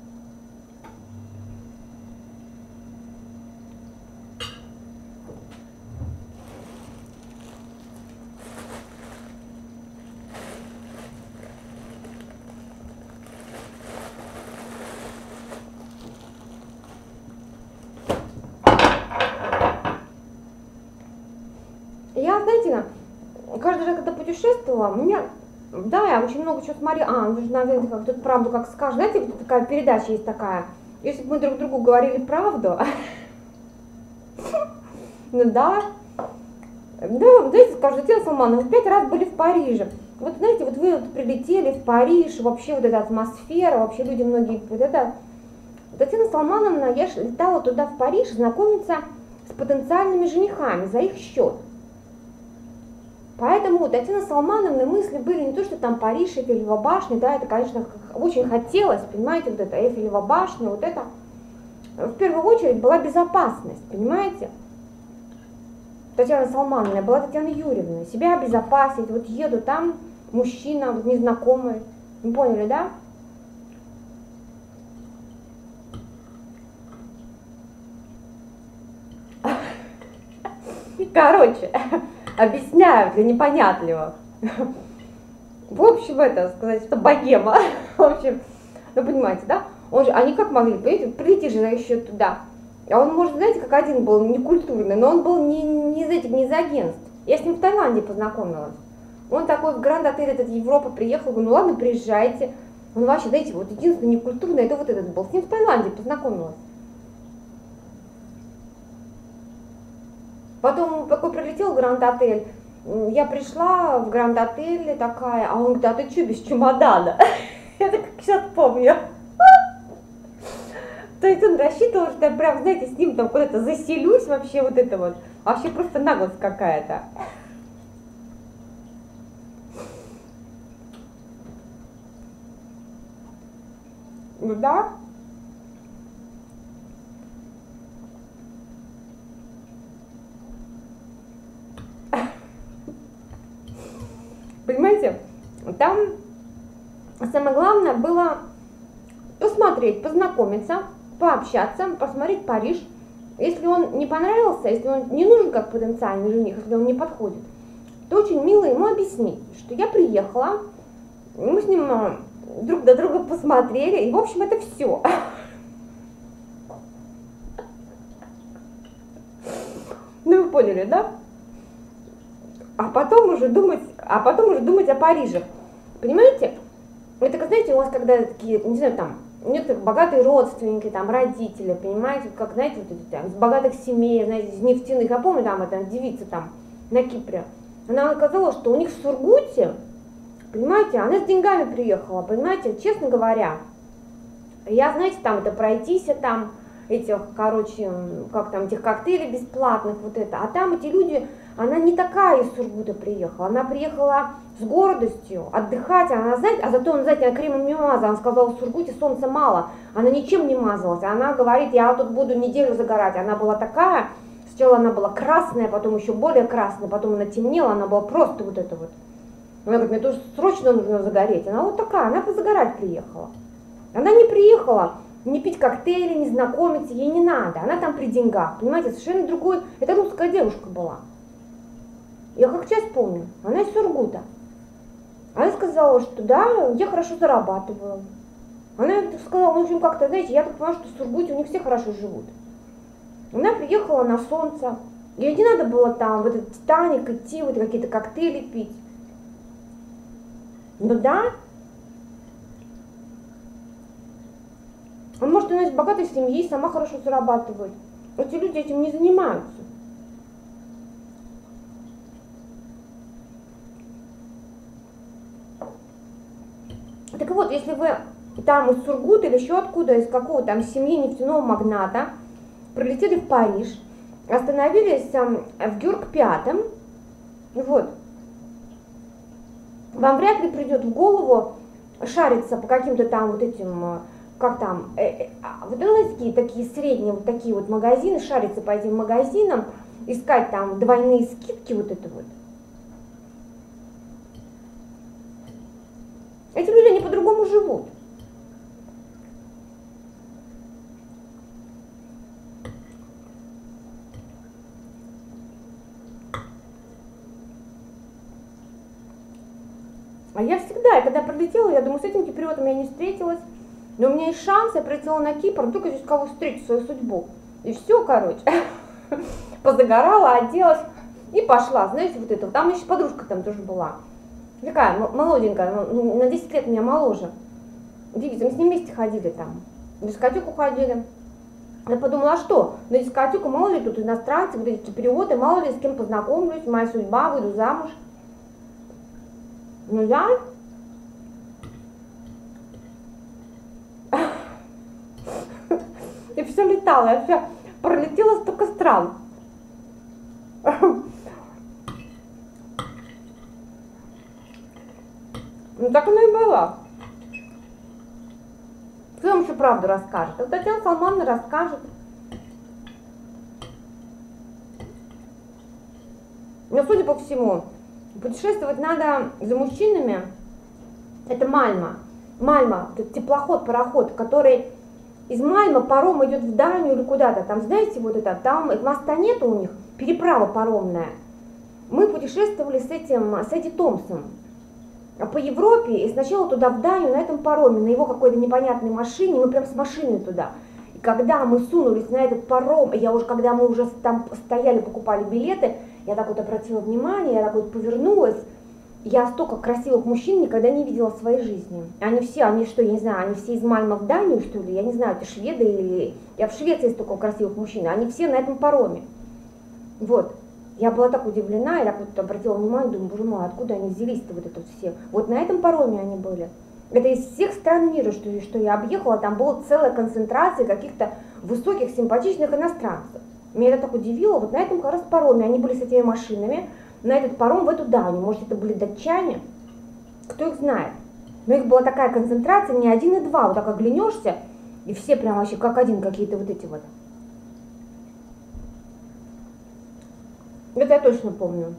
Я, знаете, каждый раз, когда путешествовала, мне, да, я очень много чего смотрела, вы же, наверное, как тут правду как скажешь, знаете, вот такая передача есть такая, если бы мы друг другу говорили правду, ну да, знаете, скажут, Татьяна Салмановна, вы 5 раз были в Париже, вот знаете, вот вы вот прилетели в Париж, вообще вот эта атмосфера, вообще люди многие, вот это, Татьяна Салмановна, я летала туда в Париж знакомиться с потенциальными женихами за их счет. Поэтому у Татьяны Салмановны мысли были не то, что там Париж, Эйфелева башня, да, это, конечно, очень хотелось, понимаете, вот это Эйфелева башня, вот это, в первую очередь была безопасность, понимаете? Татьяна Салмановна была Татьяна Юрьевна, себя обезопасить, вот еду, там мужчина, вот незнакомый, вы поняли, да? Короче, объясняю для непонятливых. В общем, это сказать, что богема. В общем, ну понимаете, да? Он же, они как могли, понимаете, прийти же еще туда. А он, может, знаете, как один был некультурный, но он был не из этих, не из агентств. Я с ним в Таиланде познакомилась. Он такой в Гранд-отель этот Европа приехал, говорю, ну ладно, приезжайте. Он вообще, знаете, вот единственный некультурный, это вот этот был. С ним в Таиланде познакомилась. Потом такой прилетел в Гранд-отель. Я пришла в Гранд-отель такая, а он говорит, а ты что без чемодана? Я так как сейчас помню. То есть он рассчитывал, что я прям, знаете, с ним там куда-то заселюсь вообще вот это вот. Вообще просто наглость какая-то. Ну да. Понимаете, там самое главное было посмотреть, познакомиться, пообщаться, посмотреть Париж. Если он не понравился, если он не нужен как потенциальный жених, если он не подходит, то очень мило ему объяснить, что я приехала, мы с ним друг до друга посмотрели, и в общем это все. Ну вы поняли, да? А потом уже думать о Париже. Понимаете? Это, как знаете, у вас когда такие, не знаю, там, у некоторых богатые родственники, там, родители, понимаете, как, знаете, вот эти, там, из богатых семей, знаете, из нефтяных, я помню, там, эта девица там на Кипре, она сказала, что у них в Сургуте, понимаете, она с деньгами приехала, понимаете, честно говоря, я, знаете, там, это пройтись, там, этих, короче, как там, этих коктейлей бесплатных, вот это, а там эти люди, она не такая из Сургута приехала, она приехала с гордостью отдыхать, она, знаете, а зато, знаете, она кремом не мазала, она сказала, в Сургуте солнца мало, она ничем не мазалась, она говорит, я тут буду неделю загорать, она была такая, сначала она была красная, потом еще более красная, потом она темнела, она была просто вот это вот, она говорит, мне тоже срочно нужно загореть, она вот такая, она позагорать приехала, она не приехала не пить коктейли, не знакомиться, ей не надо, она там при деньгах, понимаете, совершенно другой, это русская девушка была. Я как сейчас помню, она из Сургута. Она сказала, что да, я хорошо зарабатываю. Она сказала, в общем, как-то, знаете, я так поняла, что в Сургуте у них все хорошо живут. Она приехала на солнце, ей не надо было там в этот Титаник идти, вот какие-то коктейли пить. Ну да. Может, она из богатой семьи, сама хорошо зарабатывает. Эти люди этим не занимаются. Так вот, если вы там из Сургута или еще откуда, из какого там семьи нефтяного магната, прилетели в Париж, остановились в Георг Пятом, вот, вам вряд ли придет в голову шариться по каким-то там вот этим, как там, вот такие средние вот такие вот магазины, шариться по этим магазинам, искать там двойные скидки, вот это вот. Эти люди, они по-другому живут. А я всегда, когда прилетела, я думаю, с этим киприотом я не встретилась, но у меня есть шанс, я прилетела на Кипр, только здесь кого встретить, свою судьбу. И все, короче, позагорала, оделась и пошла, знаете, вот это. Там еще подружка там тоже была. Такая молоденькая, на 10 лет меня моложе. Девица, мы с ней вместе ходили там, в дискотеку ходили. Я подумала, а что, на дискотеку, мало ли тут иностранцы, вот эти киприоты, мало ли с кем познакомлюсь, моя судьба, выйду замуж. Ну да. И все летало, я все пролетела столько стран. Ну так оно и было. Кто вам еще правду расскажет? Вот Татьяна Салмановна расскажет. Но судя по всему, путешествовать надо за мужчинами. Это Мальма. Мальма, это теплоход, пароход, который из Мальма паром идет в Данию или куда-то. Там, знаете, вот это, там моста нету у них, переправа паромная. Мы путешествовали с Эдди Томпсом по Европе, и сначала туда, в Данию, на этом пароме, на его какой-то непонятной машине, мы прям с машиной туда. И когда мы сунулись на этот паром, когда мы уже там стояли, покупали билеты, я так вот обратила внимание, я так вот повернулась, я столько красивых мужчин никогда не видела в своей жизни. Они что, я не знаю, они все из Мальмы в Данию, что ли, я не знаю, это шведы или... Я в Швеции столько красивых мужчин, они все на этом пароме. Вот. Я была так удивлена, я так вот обратила внимание, думаю, боже мой, откуда они взялись-то вот это вот все? Вот на этом пароме они были. Это из всех стран мира, что я объехала, там была целая концентрация каких-то высоких, симпатичных иностранцев. Меня это так удивило, вот на этом как раз пароме, они были с этими машинами, на этот паром в эту Данию, может это были датчане, кто их знает. Но их была такая концентрация, не один и два, вот так оглянешься, и все прям вообще как один какие-то вот эти вот. Это я точно помню.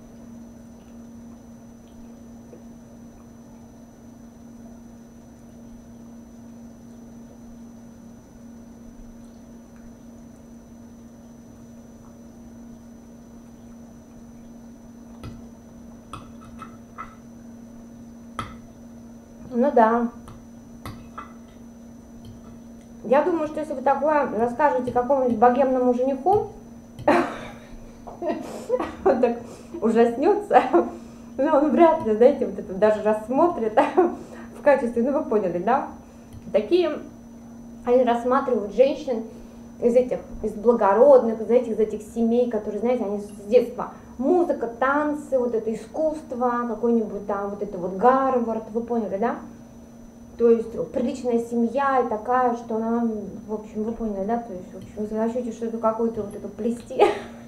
Ну да. Я думаю, что если вы такое расскажете какому-нибудь богемному жениху, он так ужаснется, но он вряд ли, знаете, вот это даже рассмотрит в качестве, ну вы поняли, да? Такие, они рассматривают женщин из благородных, из этих семей, которые, знаете, они с детства. Музыка, танцы, вот это искусство, какой-нибудь там, вот это вот Гарвард, вы поняли, да? То есть приличная семья и такая, что она, в общем, вы поняли, да? То есть, в общем, вы начнете что-то какое-то вот это плести.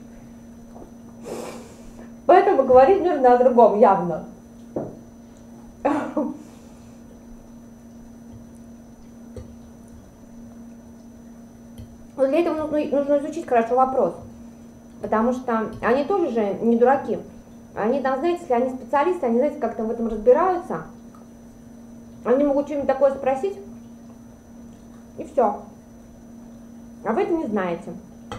Поэтому говорить нужно о другом, явно. Вот для этого нужно изучить хорошо вопрос, потому что они тоже же не дураки. Они там, знаете, если они специалисты, они, знаете, как там в этом разбираются, они могут что-нибудь такое спросить, и все. А вы это не знаете.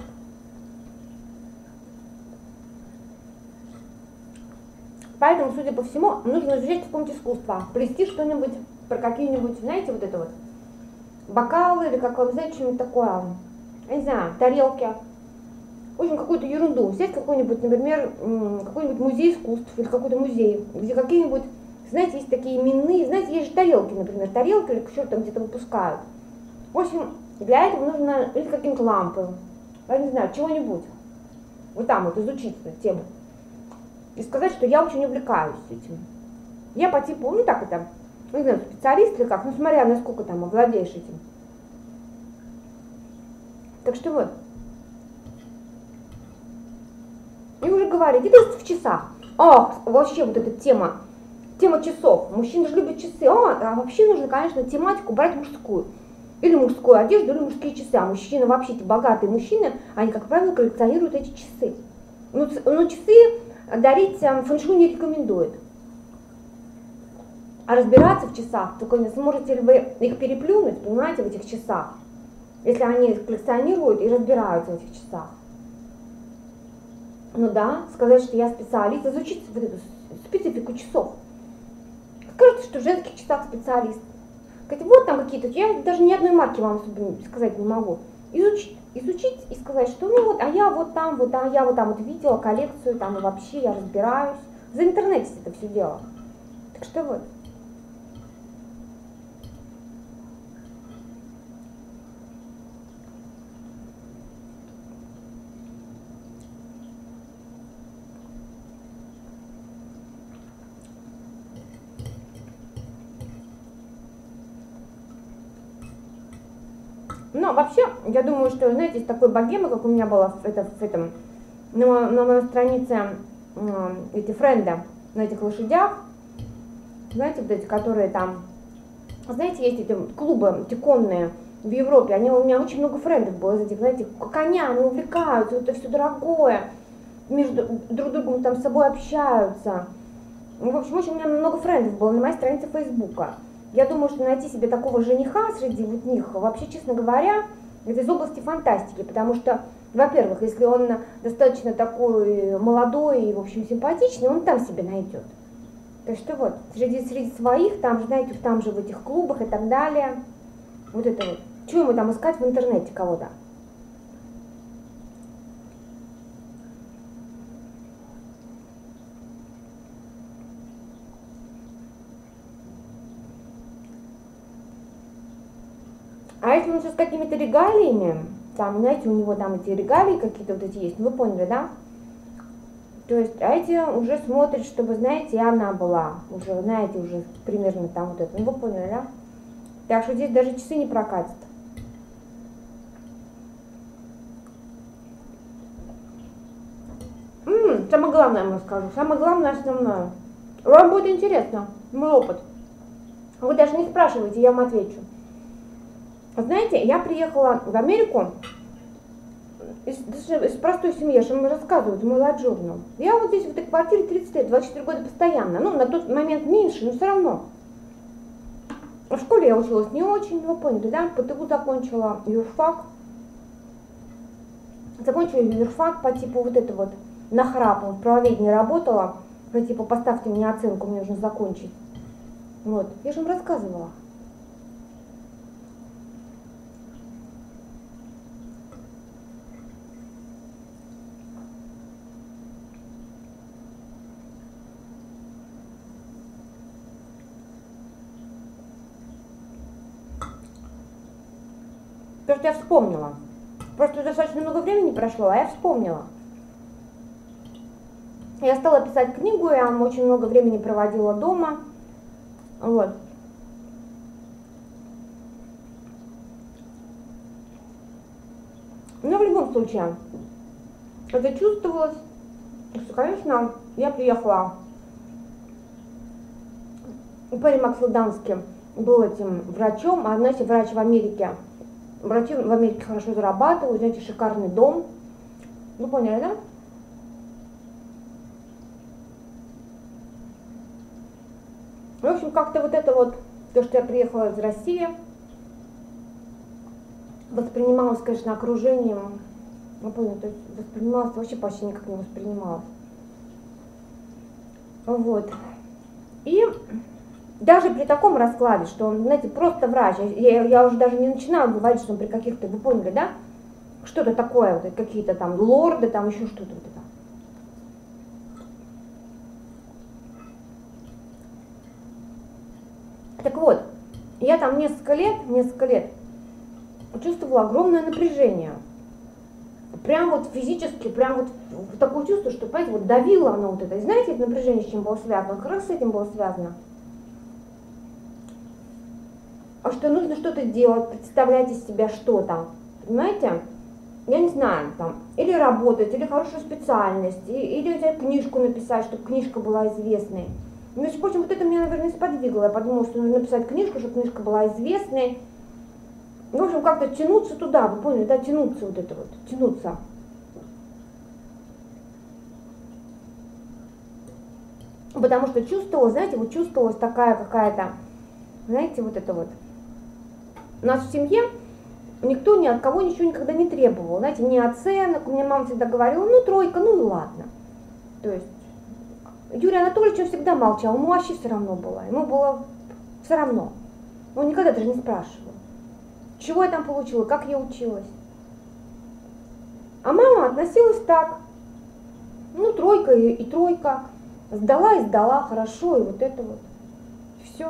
Поэтому, судя по всему, нужно изучать какое-нибудь искусство, плести что-нибудь про какие-нибудь, знаете, вот это вот, бокалы или как, знаете, что-нибудь такое, я не знаю, тарелки. В общем, какую-то ерунду. Взять какой-нибудь, например, какой-нибудь музей искусств или какой-то музей, где какие-нибудь, знаете, есть такие именные, знаете, есть же тарелки, например, тарелки или что-то там где-то выпускают. В общем, для этого нужно или какие-нибудь лампы, я не знаю, чего-нибудь. Вот там вот изучить эту тему. И сказать, что я очень увлекаюсь этим. Я по типу, ну так это, не знаю, специалист или как, ну смотря насколько там овладеешь этим. Так что вот. И уже говорить, это в часах. Ах, вообще вот эта тема часов. Мужчины же любят часы. А вообще нужно, конечно, тематику брать мужскую. Или мужскую одежду, или мужские часы. А мужчины, вообще эти богатые мужчины, они, как правило, коллекционируют эти часы. Но часы дарить фэншуй не рекомендует. А разбираться в часах, только не сможете ли вы их переплюнуть, понимаете, в этих часах, если они их коллекционируют и разбираются в этих часах. Ну да, сказать, что я специалист, изучить вот эту специфику часов. Кажется, что в женских часах специалист. Говорит, вот там какие-то, я даже ни одной марки вам сказать не могу. Изучить и сказать, что ну вот, а я вот там вот видела коллекцию, там и вообще я разбираюсь. За интернете это все дело. Так что вот. Но вообще, я думаю, что, знаете, из такой богемы, как у меня было на моей странице, эти френды на этих лошадях, знаете, вот эти, которые там, знаете, есть эти клубы, эти конные в Европе, у меня очень много френдов было из этих, знаете, конями увлекаются, это все дорогое, между друг другом там с собой общаются. В общем, очень у меня много френдов было на моей странице Фейсбука. Я думаю, что найти себе такого жениха среди вот них, вообще, честно говоря, это из области фантастики, потому что, во-первых, если он достаточно такой молодой и, в общем, симпатичный, он там себе найдет. Так что вот, среди своих, там же, знаете, там же в этих клубах и так далее, вот это вот. Чего ему там искать в интернете кого-то? А если он сейчас с какими-то регалиями, там, знаете, у него там эти регалии какие-то вот эти есть, вы поняли, да? То есть, а эти уже смотрят, чтобы, знаете, и она была, уже, знаете, уже примерно там вот это, ну вы поняли, да? Так что здесь даже часы не прокатят. Самое главное, я вам скажу, самое главное, основное. Вам будет интересно, мой опыт. Вы даже не спрашивайте, я вам отвечу. Знаете, я приехала в Америку из простой семьи, что мне рассказывают, мой ладжурнал. Я вот здесь в этой квартире 30 лет, 24 года постоянно. Ну, на тот момент меньше, но все равно. В школе я училась не очень, вы поняли, да? ПТУ закончила, юрфак. Закончила юрфак по типу вот это вот нахрапом, в правоведении работала. По типу поставьте мне оценку, мне нужно закончить. Вот, я же вам рассказывала. Потому что я вспомнила. Просто достаточно много времени прошло, а я вспомнила. Я стала писать книгу, я очень много времени проводила дома. Вот. Но в любом случае, это чувствовалось, что, конечно, я приехала. Перри Максвелл-Дански был этим врачом, а знаете, врач в Америке, врачи в Америке хорошо зарабатывают, знаете, шикарный дом. Вы поняли, да? В общем, как-то вот это вот, то, что я приехала из России, воспринималось, конечно, окружением, вы поняли, то есть воспринималось, вообще почти никак не воспринималось. Вот. И даже при таком раскладе, что он, знаете, просто врач, я уже даже не начинаю говорить, что он при каких-то, вы поняли, да, что-то такое, вот, какие-то там лорды, там еще что-то вот это. Так вот, я там несколько лет чувствовала огромное напряжение. Прям вот физически, прям вот такое чувство, что, понимаете, вот давило оно вот это. И знаете, это напряжение с чем было связано? Как раз с этим было связано. А что нужно что-то делать, представлять из себя что-то. Понимаете? Я не знаю, там, или работать, или хорошую специальность, или взять книжку написать, чтобы книжка была известной. Между прочим, вот это меня, наверное, сподвигло. Я подумала, что нужно написать книжку, чтобы книжка была известной. В общем, как-то тянуться туда, вы поняли, да, тянуться вот это вот, тянуться. Потому что чувствовалась, знаете, вот чувствовалась такая какая-то, знаете, вот это вот. У нас в семье никто ни от кого ничего никогда не требовал, знаете, ни оценок. У меня мама всегда говорила, ну, тройка, ну и ладно. То есть Юрий Анатольевич он всегда молчал, ему вообще все равно было, ему было все равно. Он никогда даже не спрашивал, чего я там получила, как я училась. А мама относилась так, ну, тройка и тройка, сдала и сдала, хорошо, и вот это вот, все.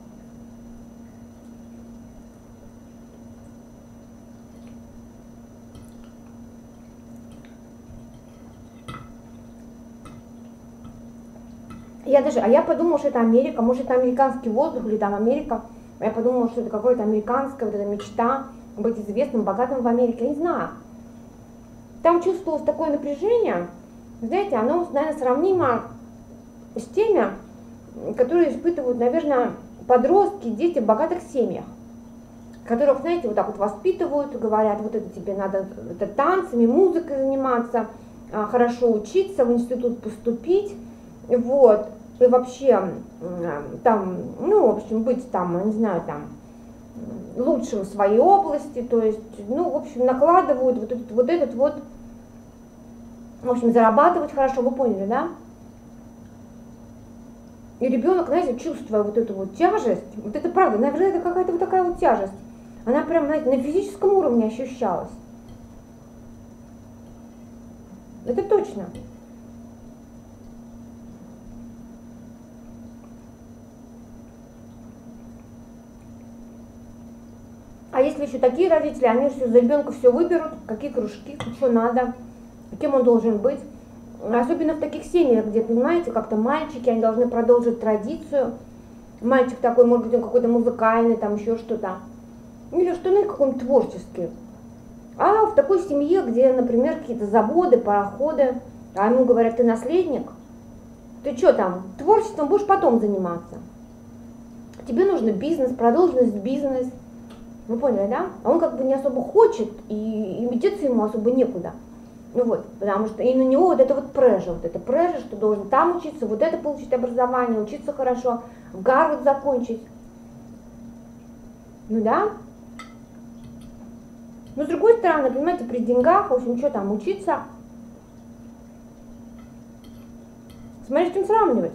Я подумала, что это Америка, может это американский воздух или там Америка. Я подумала, что это какая-то американская вот эта мечта быть известным, богатым в Америке, я не знаю. Там чувствовалось такое напряжение, знаете, оно, наверное, сравнимо с теми, которые испытывают, наверное, подростки, дети в богатых семьях, которых, знаете, вот так вот воспитывают, говорят, вот это тебе надо это танцами, музыкой заниматься, хорошо учиться, в институт поступить, вот. И вообще там, ну, в общем, быть там, не знаю, там, лучшим в своей области, то есть, ну, в общем, накладывают вот этот вот, в общем, зарабатывать хорошо, вы поняли, да? И ребенок, знаете, чувствуя вот эту вот тяжесть, вот это правда, наверное, это какая-то вот такая вот тяжесть, она прям, знаете, на физическом уровне ощущалась. Это точно. А если еще такие родители, они все за ребенка все выберут, какие кружки, что надо, кем он должен быть. Особенно в таких семьях, где, понимаете, как-то мальчики, они должны продолжить традицию. Мальчик такой, может быть, он какой-то музыкальный, там еще что-то. Или что, ну, какой-нибудь творческий. А в такой семье, где, например, какие-то заводы, пароходы, а ему говорят, ты наследник, ты что там, творчеством будешь потом заниматься. Тебе нужно бизнес, продолженность бизнес. Вы поняли, да? А он как бы не особо хочет, и метиться ему особо некуда. Ну вот, потому что и на него вот это вот прежа, что должен там учиться, вот это получить образование, учиться хорошо, в Гарвард закончить. Ну да. Но с другой стороны, понимаете, при деньгах, в общем, что там учиться, смотрите, с чем сравнивать.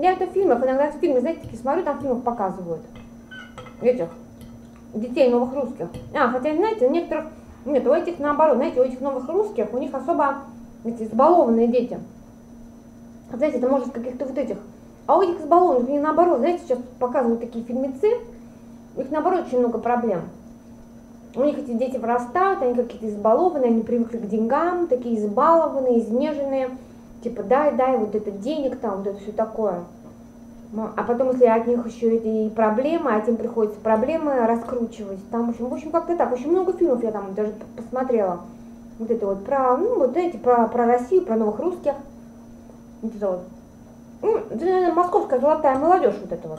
Я это в фильмах, иногда в фильмах, знаете, такие смотрю, там в фильмах показывают. Этих детей новых русских. Хотя, знаете, у некоторых, нет, у этих наоборот, знаете, у этих новых русских, у них особо эти избалованные дети. Знаете, это может каких-то вот этих. А у этих избалованных, у них наоборот, знаете, сейчас показывают такие фильмецы, у них наоборот очень много проблем. У них эти дети вырастают, они какие-то избалованные, они привыкли к деньгам, такие избалованные, изнеженные. Типа дай вот это денег там, вот это все такое. А потом, если от них еще эти проблемы, а тем приходится проблемы раскручивать. Там, в общем, как-то так. Очень много фильмов я там даже посмотрела. Вот это вот про, вот эти, про Россию, про новых русских. Вот это вот. Это, наверное, московская золотая молодежь, вот это вот.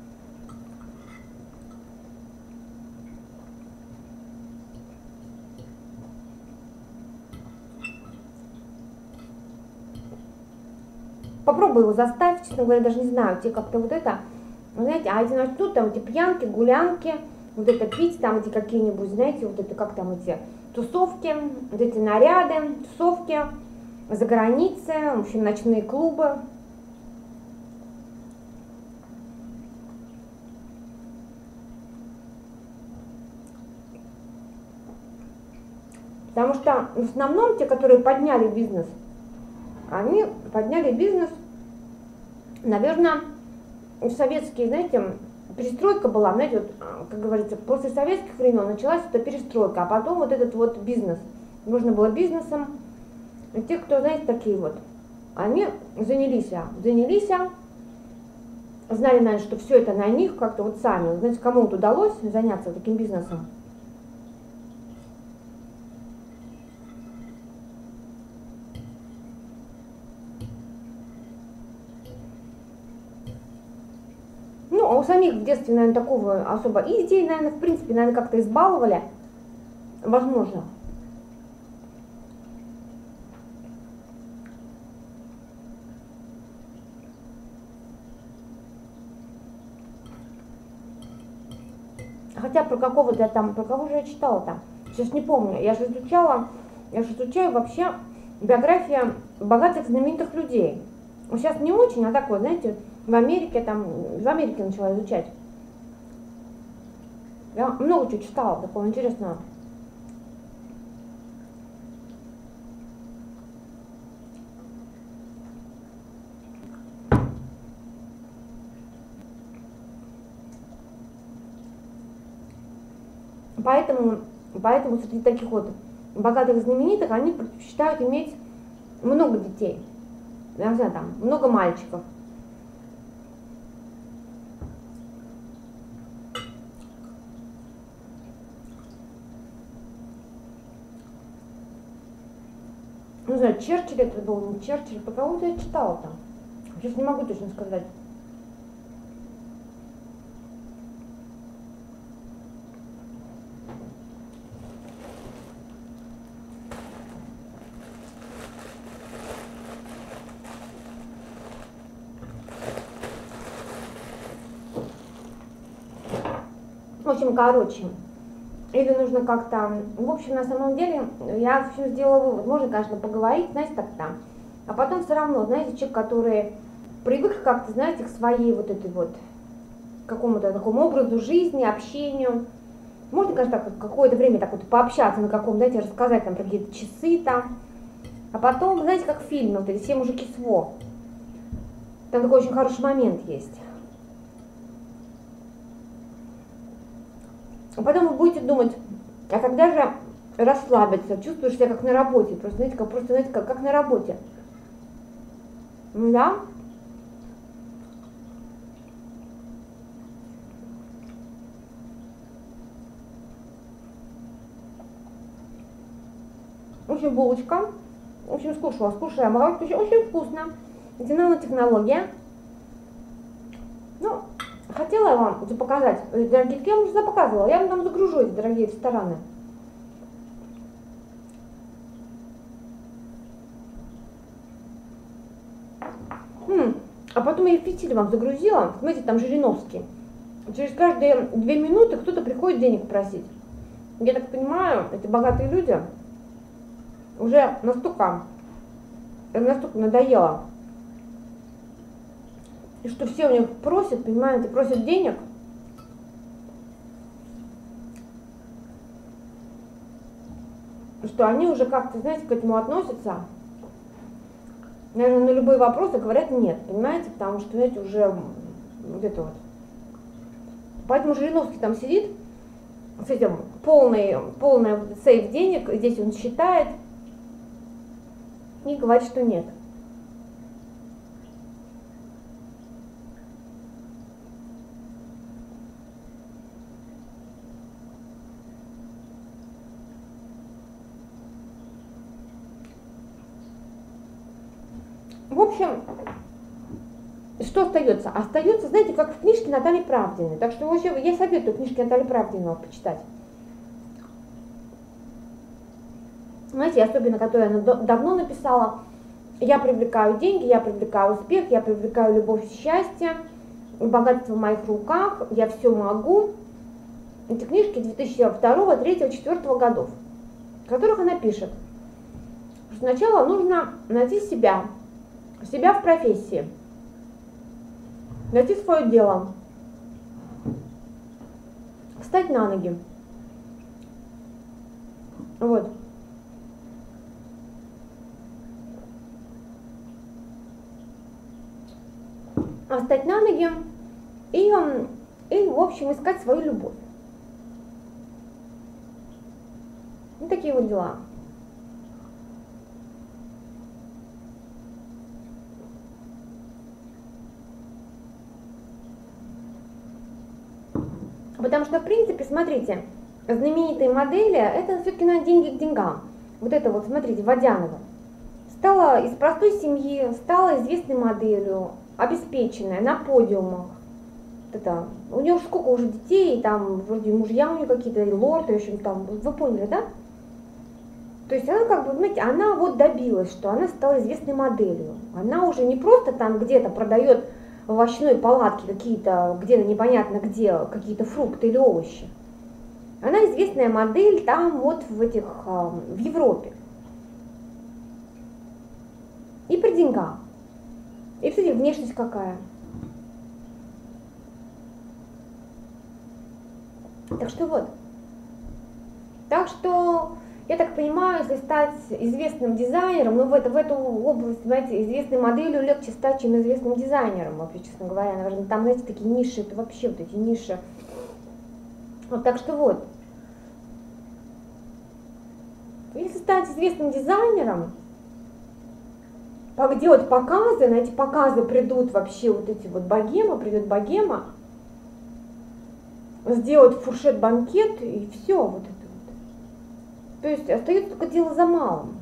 Попробуй его заставить, честно говоря, даже не знаю, тебе как-то вот это, знаете, а эти начнут там эти пьянки, гулянки, вот это пить, там эти какие-нибудь, знаете, вот это как там эти тусовки, вот эти наряды, тусовки за границей, в общем, ночные клубы. Потому что в основном те, которые подняли бизнес, они подняли бизнес, наверное, в советские, знаете, перестройка была, знаете, вот, как говорится, после советских времен началась эта перестройка, а потом вот этот вот бизнес. Нужно было бизнесом. И те, кто, знаете, такие вот, они занялись, знали, наверное, что все это на них, как-то вот сами, знаете, кому вот удалось заняться таким бизнесом. Ну, а у самих в детстве, наверное, такого особо. И детей, наверное, в принципе, наверное, как-то избаловали. Возможно. Хотя про какого-то я там, про кого же я читала там? Сейчас не помню. Я же изучаю вообще биография богатых знаменитых людей. Сейчас не очень, а так вот, знаете, в Америке начала изучать. Я много чего читала, такого интересного. Поэтому среди таких вот богатых знаменитых они предпочитают иметь много детей. Я не знаю, там, много мальчиков. Не знаю, Черчилль это был, не Черчилль, по кого-то я читала там. Сейчас не могу точно сказать. В общем, короче, или нужно как-то, в общем, на самом деле, я в общем сделала вывод, можно, конечно, поговорить, знаете, так там, а потом все равно, знаете, человек, который привык как-то, знаете, к своей вот этой вот, какому-то такому образу жизни, общению, можно, конечно, так какое-то время так вот пообщаться на каком, знаете, рассказать там про какие-то часы там, а потом, знаете, как в фильме, вот эти «Все мужики СВО», там такой очень хороший момент есть. А потом вы будете думать, а когда же расслабиться, чувствуешь себя как на работе, просто знаете, как на работе. Да? В общем, булочка. В общем, скушала, очень вкусно. Это нанотехнология. Ну, хотела я вам это показать, дорогие, я вам уже показывала, я вам там загружу эти дорогие рестораны. А потом я фитиль вам загрузила, смотрите, там Жириновский. Через каждые 2 минуты кто-то приходит денег просить. Я так понимаю, эти богатые люди уже настолько надоело И что все у них просят, понимаете, просят денег. Что они уже как-то, знаете, к этому относятся. Наверное, на любые вопросы говорят нет, понимаете, потому что, знаете, уже вот это вот. Поэтому Жириновский там сидит с этим полный сейф денег, здесь он считает и говорит, что нет. В общем, что остается? Остается, знаете, как в книжке Натальи Правдиной. Так что вообще я советую книжки Натальи Правдиной почитать. Знаете, особенно, которую она давно написала. Я привлекаю деньги, я привлекаю успех, я привлекаю любовь и счастье, богатство в моих руках, я все могу. Эти книжки 2002, 2003, 2004 годов, в которых она пишет, что сначала нужно найти себя в профессии, найти свое дело, встать на ноги. Вот. Встать на ноги и, в общем, искать свою любовь. Вот такие вот дела. Потому что, в принципе, смотрите, знаменитые модели, это все-таки на деньги к деньгам. Вот это вот, смотрите, Водянова. Стала из простой семьи, стала известной моделью, обеспеченная, на подиумах. Это, у нее сколько уже детей, там вроде мужья у нее какие-то, и лорды, в общем, там, вы поняли, да? То есть она как бы, знаете, она вот добилась, что она стала известной моделью. Она уже не просто там где-то продает в овощной палатке какие-то, где-то непонятно где, какие-то фрукты или овощи. Она известная модель там вот в Европе. И при деньгах. И, кстати, внешность какая. Так что вот. Так что, я так понимаю, если стать известным дизайнером, ну в эту область, знаете, известной моделью легче стать, чем известным дизайнером, вообще, честно говоря. Наверное, там, знаете, такие ниши, это вообще вот эти ниши. Вот, так что вот. Если стать известным дизайнером, делать показы, на эти показы придут вообще вот эти вот придет богема, сделать фуршет-банкет и все вот это вот. То есть остается только дело за малым.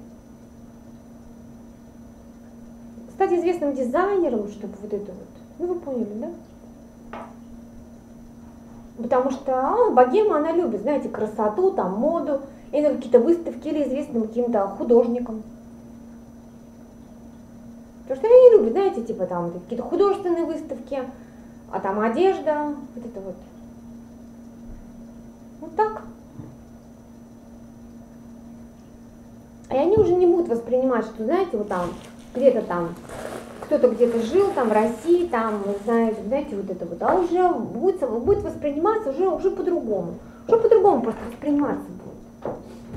Стать известным дизайнером, чтобы вот это вот, ну вы поняли, да? Потому что богема, она любит, знаете, красоту, там, моду, и на какие-то выставки или известным каким-то художникам. Потому что они любят, знаете, типа там какие-то художественные выставки, а там одежда, вот это вот. Вот так. И они уже не будут воспринимать, что, знаете, вот там, где-то там, кто-то где-то жил, там, в России, там, знаете, вот это вот, а уже будет восприниматься уже по-другому. Уже по-другому просто восприниматься будет.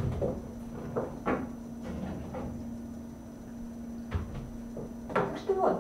Так что вот.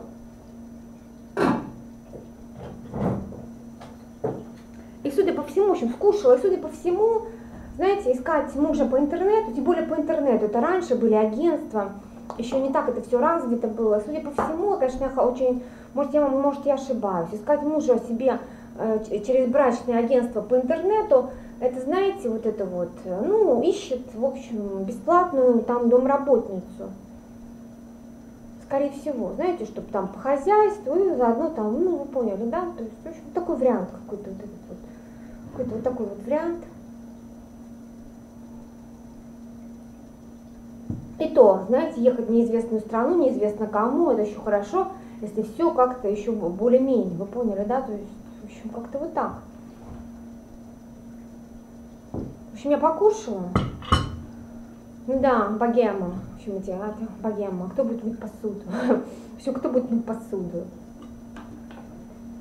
И судя по всему, в общем, скушала, и судя по всему, знаете, искать мужа по интернету, тем более по интернету, это раньше были агентства, еще не так это все развито было. Судя по всему, конечно, очень, может я ошибаюсь, искать мужа себе через брачное агентство по интернету, это, знаете, вот это вот, ну, ищет, в общем, бесплатную там домработницу. Скорее всего, знаете, чтобы там по хозяйству и заодно там, ну, вы поняли, да? То есть, в общем, такой вариант какой-то вот этот вот. Какой-то вот такой вот вариант. И то, знаете, ехать в неизвестную страну, неизвестно кому, это еще хорошо, если все как-то еще более-менее, вы поняли, да? То есть, в общем, как-то вот так. В общем, я покушала. Ну да, богема. В общем, богема. Кто будет мыть посуду? Все, кто будет мыть посуду?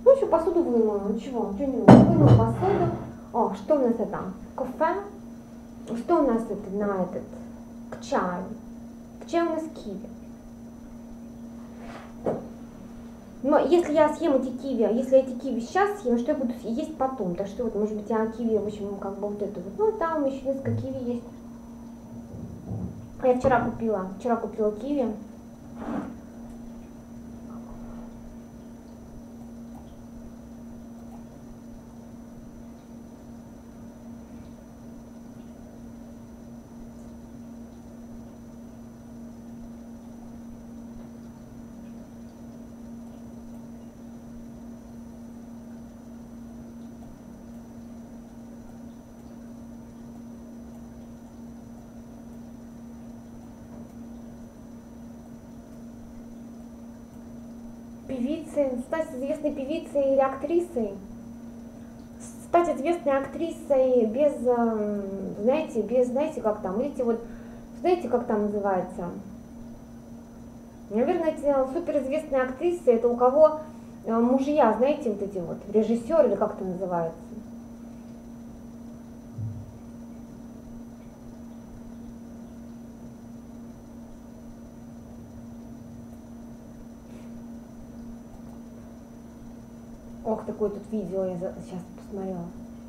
Ну, еще посуду вымыла, ну чего не вымыла посуду. О, что у нас это? Кофе. Что у нас это на этот? К чаю. К чаю у нас киви. Но если я съем эти киви, если я эти киви сейчас съем, что я буду есть потом? Так что вот, может быть, я киви, в общем, как бы вот это вот. Ну, там еще несколько киви есть. Я вчера купила киви. Певицы, стать известной певицей или актрисой, стать известной актрисой без, знаете, как там, видите, вот, знаете, как там называется? Наверное, эти суперизвестные актрисы, это у кого мужья, знаете, вот эти вот, режиссеры, или как это называется? Ох, такое тут видео я сейчас посмотрела.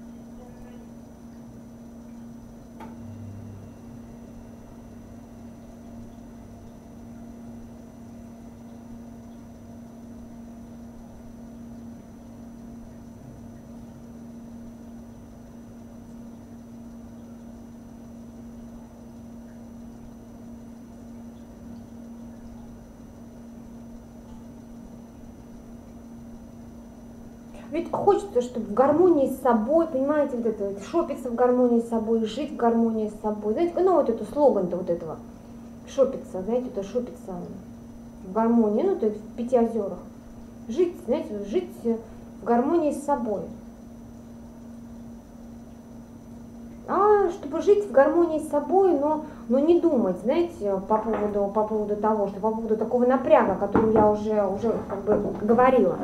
Ведь хочется, чтобы в гармонии с собой, понимаете, вот это вот, шопиться в гармонии с собой, жить в гармонии с собой. Знаете, ну вот это слоган-то вот этого, шопиться, знаете, это шопиться в гармонии, ну то есть в 5 озерах. Жить, знаете, жить в гармонии с собой. А чтобы жить в гармонии с собой, но не думать, знаете, по поводу того, что по поводу такого напряга, о котором я уже как бы говорила.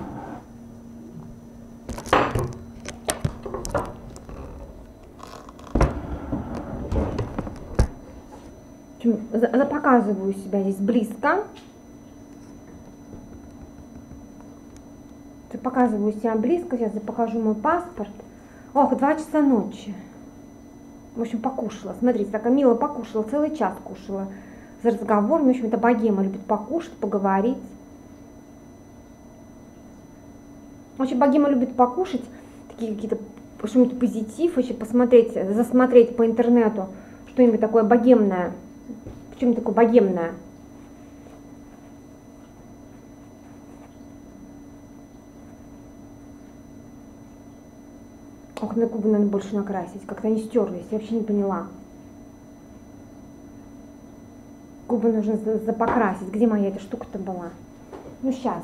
Показываю себя здесь близко. Показываю себя близко. Сейчас я покажу мой паспорт. Ох, 2 часа ночи. В общем, покушала. Смотрите, такая мило покушала. Целый час кушала. За разговор. В общем, это богема любит покушать, поговорить. В общем, богема любит покушать. Такие какие-то, что-нибудь позитив. Еще посмотреть, засмотреть по интернету что-нибудь такое богемное. Почему такое богемное? Ох, на губы надо больше накрасить. Как-то они стерлись. Я вообще не поняла. Губы нужно запокрасить. Где моя эта штука-то была? Ну, сейчас.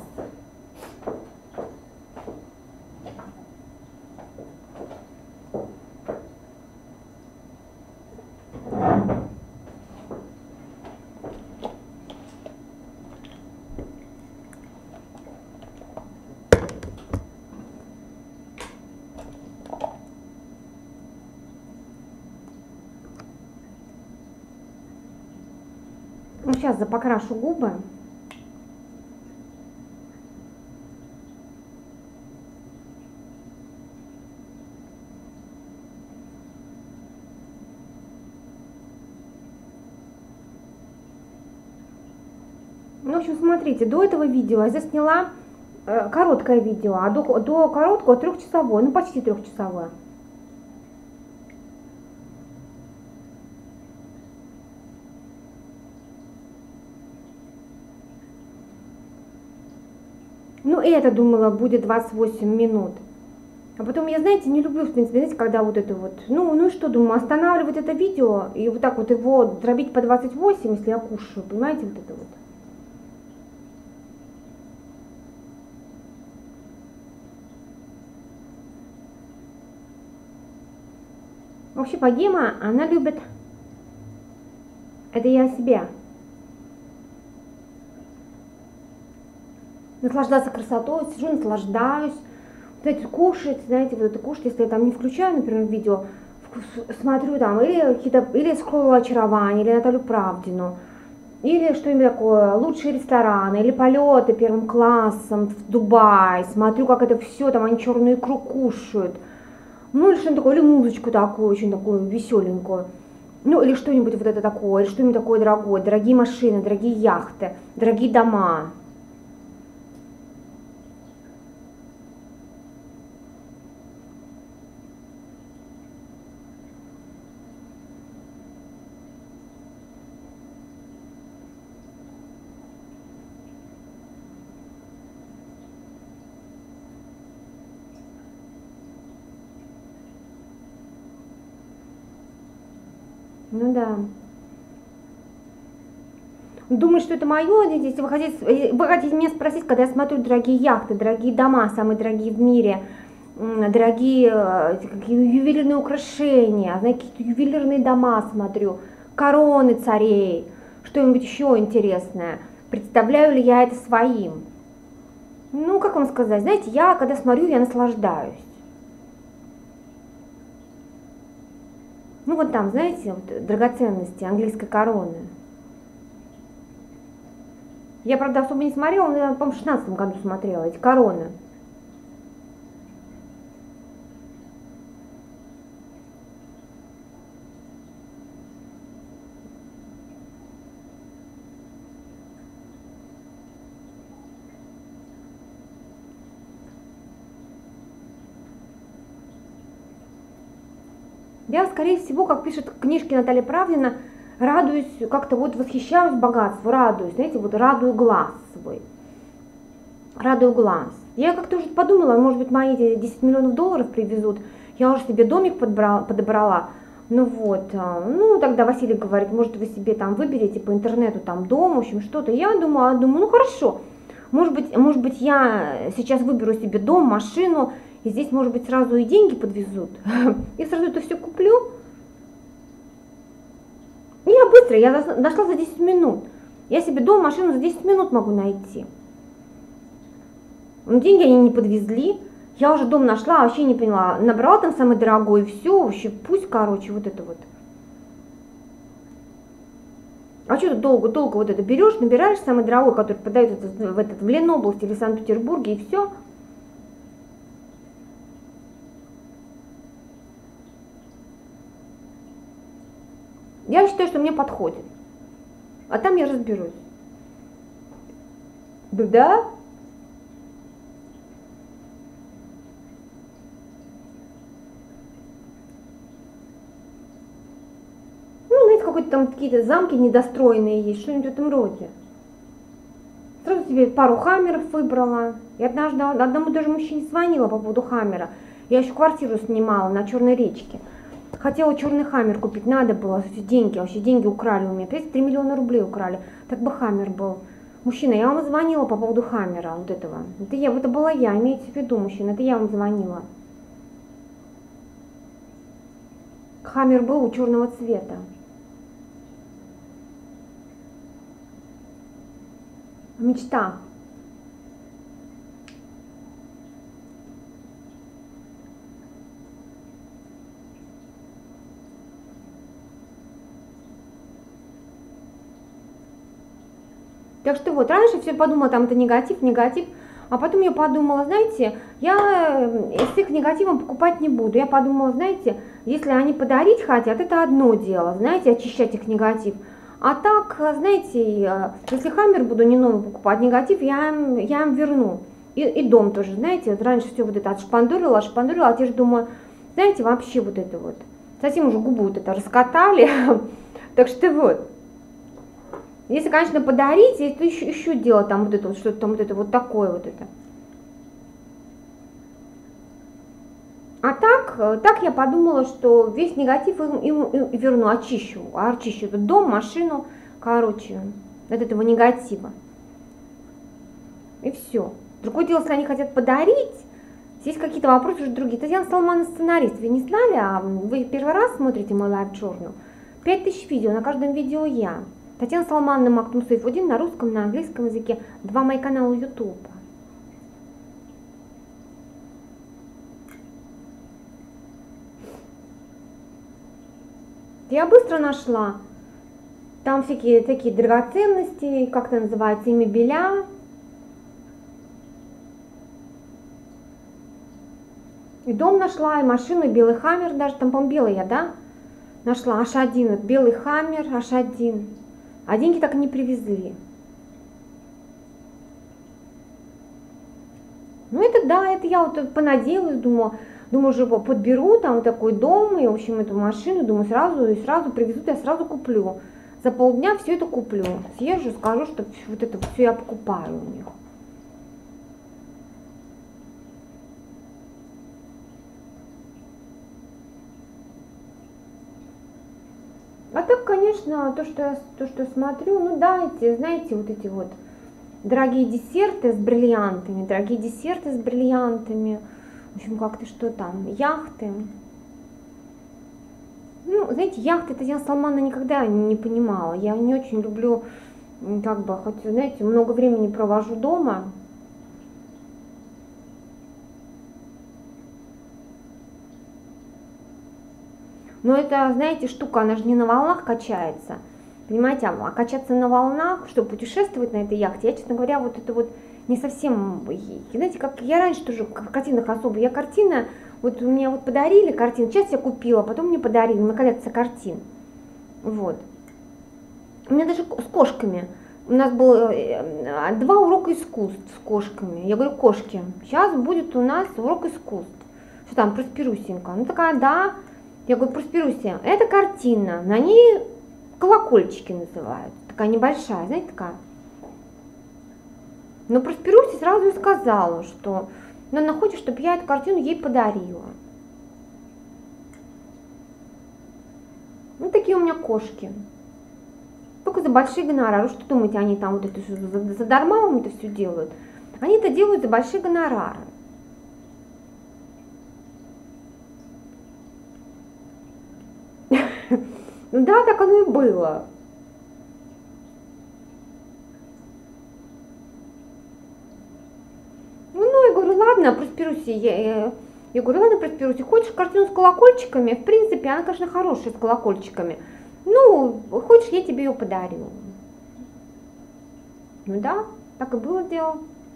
Ну, сейчас запокрашу губы. Ну, в общем, смотрите, до этого видео я засняла короткое видео, а до короткого 3-часовое, ну, почти 3-часовое. Ну, это, думала, будет 28 минут. А потом, я, знаете, не люблю, в принципе, знаете, когда вот это вот, ну что, думаю, останавливать это видео и вот так вот его дробить по 28, если я кушаю, понимаете, вот это вот. Вообще, богема, она любит, это я о себе. наслаждаться красотой, сижу, наслаждаюсь. Знаете, кушать, знаете, вот это кушать, если я там не включаю, например, видео, смотрю там, или «Школу очарования», или Наталью Правдину, или что-нибудь такое, лучшие рестораны, или полеты первым классом в Дубай, смотрю, как это все, там они черную икру кушают, ну или что-нибудь такое, или музычку такую, очень такую веселенькую, ну или что-нибудь вот это такое, или что-нибудь такое дорогое, дорогие машины, дорогие яхты, дорогие дома. Ну да. Думаю, что это мое, если вы хотите меня спросить, когда я смотрю дорогие яхты, дорогие дома, самые дорогие в мире, дорогие какие ювелирные украшения, знаете, какие-то ювелирные дома смотрю, короны царей, что-нибудь еще интересное. Представляю ли я это своим? Ну, как вам сказать, знаете, я когда смотрю, я наслаждаюсь. Ну вот там, знаете, вот, драгоценности английской короны. Я, правда, особо не смотрела, но я, по-моему, в 16 году смотрела эти короны. Я, скорее всего, как пишет в книжке Наталья Правдина, радуюсь, как-то вот восхищаюсь богатству, радуюсь, знаете, вот радую глаз свой, радую глаз. Я как-то уже подумала, может быть, мои эти 10 миллионов долларов привезут, я уже себе домик подобрала, ну вот, ну тогда Василий говорит, может вы себе там выберете по интернету там дом, в общем, что-то. Я думаю, ну хорошо, может быть я сейчас выберу себе дом, машину, и здесь, может быть, сразу и деньги подвезут, я сразу это все куплю. Я быстро, я нашла за 10 минут. Я себе дом, машину за 10 минут могу найти. Но деньги они не подвезли. Я уже дом нашла, вообще не поняла. Набрала там самый дорогой, и все, вообще пусть, короче, вот это вот. А что ты долго вот это берешь, набираешь самый дорогой, который продают в Ленобласти или в Санкт-Петербурге, и все. Я считаю, что мне подходит. А там я разберусь. Да? Ну, знаете, какой-то там какие-то замки недостроенные есть, что-нибудь в этом роде. Сразу себе пару хаммеров выбрала. Я однажды одному даже мужчине звонила по поводу хаммера. Я еще квартиру снимала на Черной речке. Хотела черный хаммер купить, надо было, деньги, вообще деньги украли у меня, 3 миллиона рублей украли, так бы хаммер был. Мужчина, я вам звонила по поводу хаммера вот этого, это была я, имейте в виду, мужчина, это я вам звонила. Хаммер был у черного цвета. Мечта. Так что вот, раньше все подумала, там это негатив, а потом я подумала, знаете, я с их негативом покупать не буду. Я подумала, знаете, если они подарить хотят, это одно дело, знаете, очищать их негатив. А так, знаете, если хаммер буду не новый покупать, негатив я им верну. И дом тоже, знаете, вот раньше все вот это отшпандурила, а теперь думаю, знаете, вообще вот это вот, совсем уже губы вот это раскатали, так что вот. Если, конечно, подарить, то еще дело там вот это вот, что-то там вот это вот такое вот это. А так я подумала, что весь негатив им верну, очищу этот дом, машину, короче, от этого негатива. И все. Другое дело, если они хотят подарить, здесь какие-то вопросы уже другие. Татьяна Салмановна сценарист, вы не знали, а вы первый раз смотрите мой лайв-журнал? 5000 видео, на каждом видео я. Татьяна Салмановна Мактум Сайфудин на русском, на английском языке, 2 мои канала YouTube. Я быстро нашла. Там всякие такие драгоценности, как это называется, и мебеля. И дом нашла, и машину, и белый хаммер, даже там, по-моему, белый я, да? Нашла H1, вот белый хаммер, H1. А деньги так и не привезли. Ну это да, это я вот понадеялась, думаю, уже подберу там вот такой дом, и в общем эту машину, думаю, сразу привезут, я сразу куплю. За полдня все это куплю. Съезжу, скажу, что вот это все я покупаю у них. А так, конечно, то, что я смотрю, ну да, знаете, вот эти вот дорогие десерты с бриллиантами, в общем, как-то что там, яхты. Ну, знаете, яхты Татьяна Салмановна никогда не понимала. Я не очень люблю, как бы, хоть, знаете, много времени провожу дома. Но это, знаете, штука, она же не на волнах качается. Понимаете, а качаться на волнах, чтобы путешествовать на этой яхте, я, честно говоря, вот это вот не совсем, знаете, как я раньше тоже в картинах особо, я картина, вот мне вот подарили картины, часть я купила, потом мне подарили, у меня коллекция картин, вот. У меня даже с кошками, у нас было 2 урока искусств с кошками, я говорю, кошки, сейчас будет у нас урок искусств, что там, Просперусенька, ну такая, да, я говорю, Просперуся, это картина, на ней колокольчики называют, такая небольшая, знаете, такая. Но Просперусе сразу и сказала, что она хочет, чтобы я эту картину ей подарила. Ну, такие у меня кошки. Только за большие гонорары. Что думаете, они там вот это задарма вам это все делают? Они это делают за большие гонорары. Ну да, так оно и было. Ну, я говорю, ладно, Просперусе, я говорю, ладно, Просперусе, хочешь картину с колокольчиками? В принципе, она, конечно, хорошая с колокольчиками. Ну, хочешь, я тебе ее подарю. Ну да, так и было дело.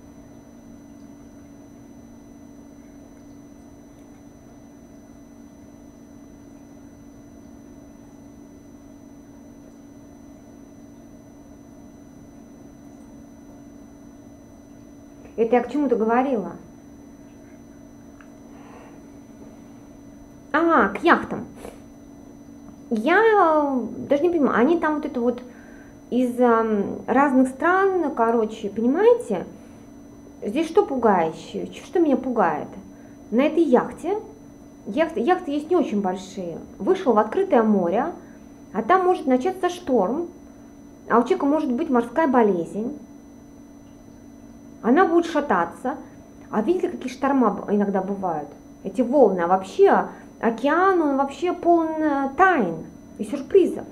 Это я к чему-то говорила. А, к яхтам. Я даже не понимаю, они там вот это вот из разных стран, короче, понимаете? Здесь что пугающее? Что меня пугает? На этой яхте, яхты есть не очень большие, вышел в открытое море, а там может начаться шторм, а у человека может быть морская болезнь. Она будет шататься. А видите, какие шторма иногда бывают? Эти волны. А вообще океан, он вообще полон тайн и сюрпризов.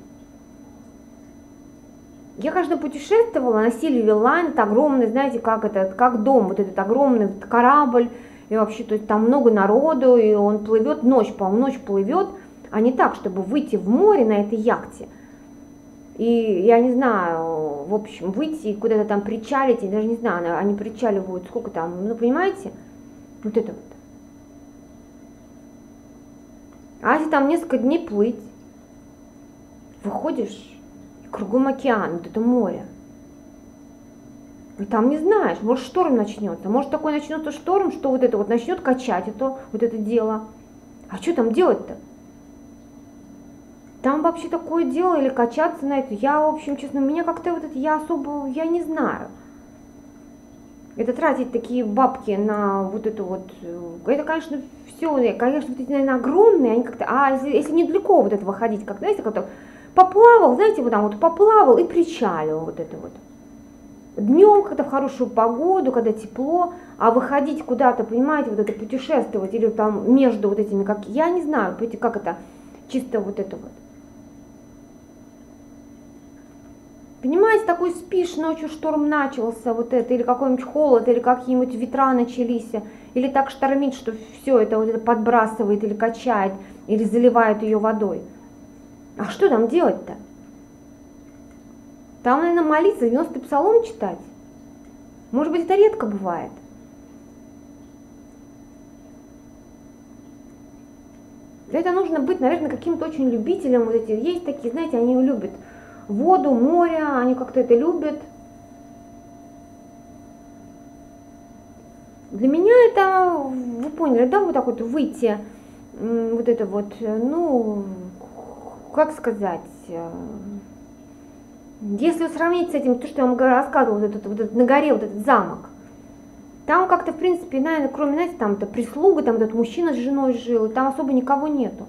Я, конечно, путешествовала на Silver Line, это огромный, знаете, как дом, вот этот огромный корабль, и вообще, то есть там много народу, и он плывет, ночь плывет, а не так, чтобы выйти в море на этой яхте. И я не знаю, в общем, выйти и куда-то там причалить, я даже не знаю, они причаливают, сколько там, ну, понимаете, вот это вот. А если там несколько дней плыть, выходишь, и кругом океан, вот это море. И там не знаешь, может шторм начнется, может такой начнется шторм, что вот это вот начнет качать вот это дело. А что там делать-то? Там вообще такое дело или качаться на это, я, в общем, честно, меня как-то вот это, я особо, я не знаю. Это тратить такие бабки на вот это вот, это, конечно, все, конечно, вот эти, наверное, огромные, они как-то, а если недалеко вот это выходить, как, знаете, как-то поплавал, знаете, вот там вот поплавал и причалил вот это вот. Днем, когда в хорошую погоду, когда тепло, а выходить куда-то, понимаете, вот это путешествовать или там между вот этими, как, я не знаю, понимаете, как это, чисто вот это вот. Понимаете, такой спишь, ночью шторм начался, вот это, или какой-нибудь холод, или какие-нибудь ветра начались, или так штормит, что все это вот это подбрасывает или качает, или заливает ее водой. А что там делать-то? Там, наверное, молиться, 90-й псалом читать. Может быть, это редко бывает. Это нужно быть, наверное, каким-то очень любителем. Вот эти есть такие, знаете, они любят воду, море, они как-то это любят. Для меня это, вы поняли, да, вот так вот выйти, вот это вот, ну, как сказать, если сравнить с этим, то, что я вам рассказывала, вот этот на горе, вот этот замок, там как-то, в принципе, наверное, кроме, знаете, там-то прислуга, там этот мужчина с женой жил, и там особо никого нету.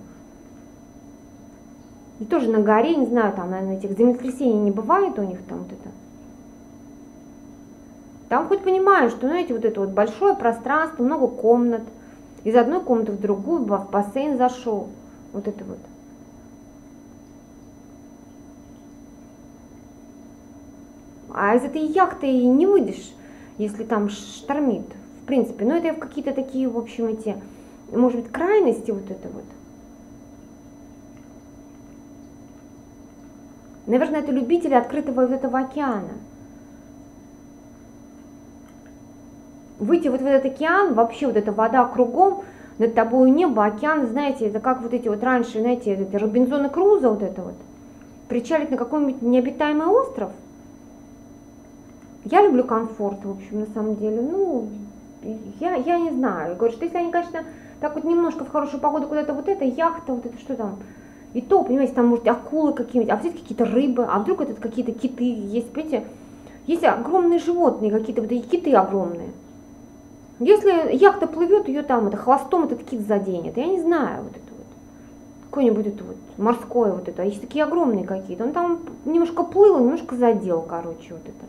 И тоже на горе, не знаю, там, наверное, этих землетрясений не бывает у них там вот это. Там хоть понимаю, что, знаете, вот это вот большое пространство, много комнат, из одной комнаты в другую, в бассейн зашел, вот это вот. А из этой яхты и не выйдешь, если там штормит, в принципе. Но это в какие-то такие, в общем, эти, может быть, крайности вот это вот. Наверное, это любители открытого вот этого океана. Выйти вот в этот океан, вообще вот эта вода кругом, над тобой небо, океан, знаете, это как вот эти вот раньше, знаете, это Робинзон Крузо вот это вот. Причалить на какой-нибудь необитаемый остров. Я люблю комфорт, в общем, на самом деле. Ну, я не знаю. Я говорю, что если они, конечно, так вот немножко в хорошую погоду куда-то вот эта яхта, вот это что там, и то, понимаете, там может акулы какие-нибудь, а здесь какие-то рыбы, а вдруг это какие-то киты есть, понимаете, есть огромные животные какие-то, вот эти киты огромные. Если яхта плывет, ее там это хвостом этот кит заденет, я не знаю, вот это вот, какое-нибудь это вот морское вот это, а есть такие огромные какие-то, он там немножко плыл, немножко задел, короче, вот это.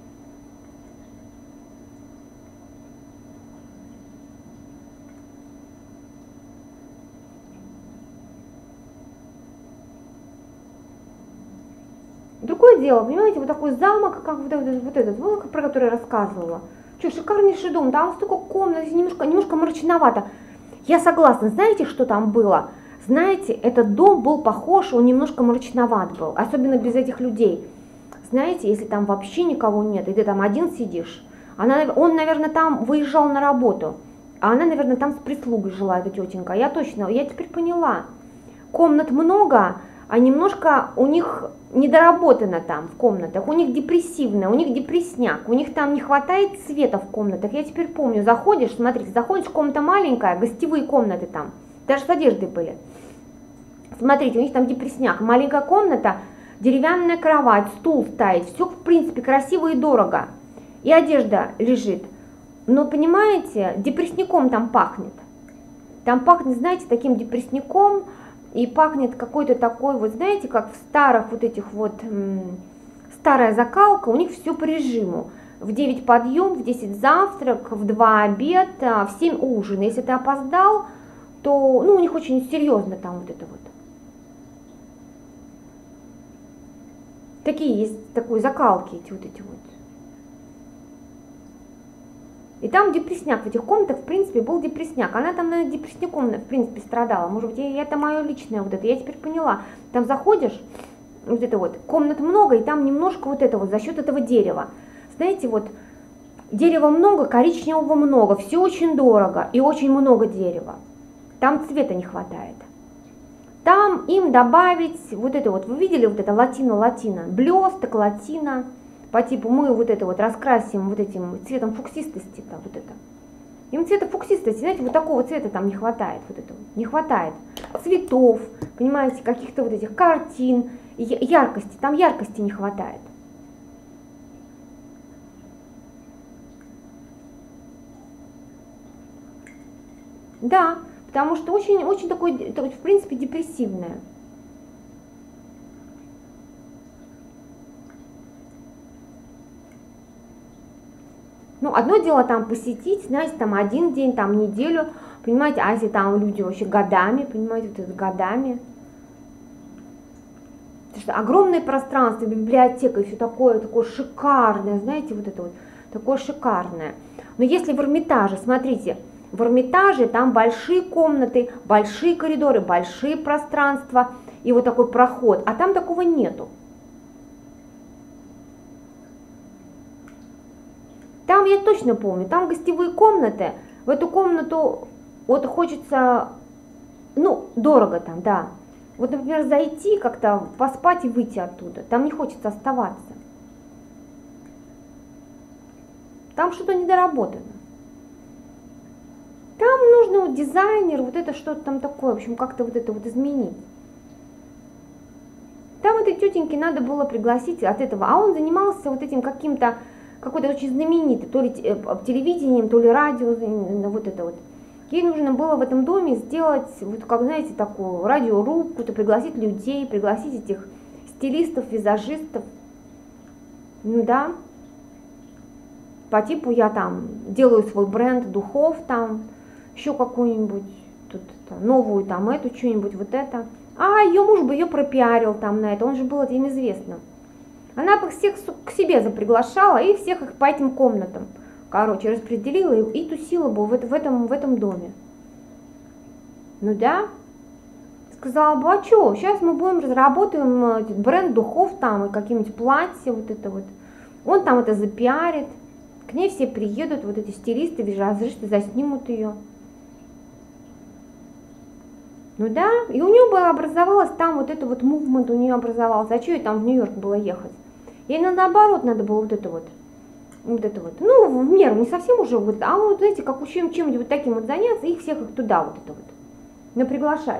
Другое дело, понимаете, вот такой замок, как вот этот, про который я рассказывала. Что, шикарнейший дом, там столько комнат, немножко мрачновато. Я согласна, знаете, что там было? Знаете, этот дом был похож, он немножко мрачноват был, особенно без этих людей. Знаете, если там вообще никого нет, и ты там один сидишь, он, наверное, там выезжал на работу, а она, наверное, там с прислугой жила, эта тетенька. Я теперь поняла. Комнат много, а немножко у них недоработано там в комнатах, у них депрессивно, у них депрессняк, у них там не хватает света в комнатах. Я теперь помню, заходишь, смотрите, заходишь, комната маленькая, гостевые комнаты там, даже с одеждой были. Смотрите, у них там депрессняк, маленькая комната, деревянная кровать, стул стоит, все в принципе красиво и дорого, и одежда лежит. Но понимаете, депрессняком там пахнет. Там пахнет, знаете, таким депрессняком, и пахнет какой-то такой, вот знаете, как в старых вот этих вот, старая закалка, у них все по режиму. В 9 подъем, в 10 завтрак, в 2 обед, в 7 ужин. Если ты опоздал, то, ну, у них очень серьезно там вот это вот. Такие есть, такой закалки эти вот. И там депрессняк, в этих комнатах, в принципе, был депрессняк. Она там, наверное, депрессняком, в принципе, страдала. Может быть, это мое личное вот это, я теперь поняла. Там заходишь, вот это вот, комнат много, и там немножко вот это вот, за счет этого дерева. Знаете, вот, дерева много, коричневого много, все очень дорого и очень много дерева. Там цвета не хватает. Там им добавить вот это вот, вы видели вот это латино, блесток, латино. По типу мы вот это вот раскрасим вот этим цветом фуксистости, там, вот это. Им цвета фуксистости, знаете, вот такого цвета там не хватает, вот этого, не хватает. Цветов, понимаете, каких-то вот этих картин, яркости, там яркости не хватает. Да, потому что очень такое, в принципе, депрессивное. Ну, одно дело там посетить, знаете, там один день, там неделю, понимаете, а если там люди вообще годами, понимаете, вот это годами. Потому что огромное пространство, библиотека, и все такое шикарное, знаете, вот это вот, такое шикарное. Но если в Эрмитаже, смотрите, в Эрмитаже там большие комнаты, большие коридоры, большие пространства, и вот такой проход, а там такого нету. Там, я точно помню, там гостевые комнаты, в эту комнату вот хочется, ну, дорого там, да. Вот, например, зайти как-то, поспать и выйти оттуда, там не хочется оставаться. Там что-то недоработано. Там нужно вот дизайнер, вот это что-то там такое, в общем, как-то вот это вот изменить. Там этой тетеньке надо было пригласить от этого, а он занимался вот этим каким-то, какой-то очень знаменитый, то ли телевидением, то ли радио, вот это вот. Ей нужно было в этом доме сделать, вот как, знаете, такую радиорубку, то пригласить людей, пригласить этих стилистов, визажистов, ну да. По типу я там делаю свой бренд духов там, еще какую-нибудь, тут новую там эту, что-нибудь вот это. А ее муж бы ее пропиарил там на это, он же был этим известным. Она бы всех к себе заприглашала и всех их по этим комнатам, короче, распределила и тусила бы в этом доме. Ну да. Сказала бы, а что, сейчас мы будем разработаем бренд духов там и какие-нибудь платья, вот это вот. Он там это запиарит. К ней все приедут, вот эти стилисты, визажисты, заснимут ее. Ну да, и у нее было, образовалось там вот это вот мувмент, у нее образовался. А что ей там в Нью-Йорк было ехать? Ей наоборот надо было вот это вот. Ну, в меру, не совсем уже, вот, а вот, знаете, как чем-нибудь вот таким вот заняться, их всех туда вот это вот, наприглашать.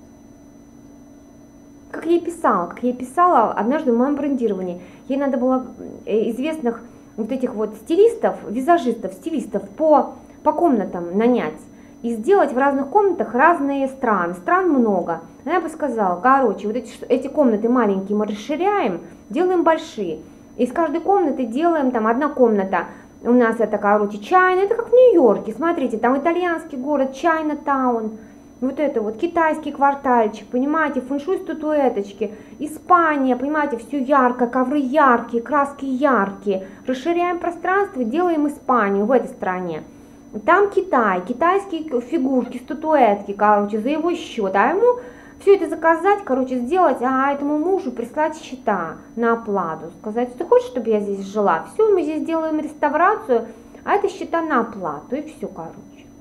Как я ей писала однажды в моем брендировании, ей надо было известных вот этих вот стилистов, визажистов, стилистов по комнатам нанять и сделать в разных комнатах разные страны. Стран много. Она бы сказала, короче, вот эти комнаты маленькие мы расширяем, делаем большие. Из каждой комнаты делаем там одна комната. У нас это, короче, Чайна, это как в Нью-Йорке, смотрите, там итальянский город, Чайна-таун. Вот это вот китайский квартальчик, понимаете, фэншуй статуэточки, Испания, понимаете, все ярко, ковры яркие, краски яркие. Расширяем пространство, делаем Испанию в этой стране. Там Китай, китайские фигурки, статуэтки, короче, за его счет. А ему все это заказать, короче, сделать, а этому мужу прислать счета на оплату. Сказать, ты хочешь, чтобы я здесь жила? Все, мы здесь делаем реставрацию, а это счета на оплату, и все, короче.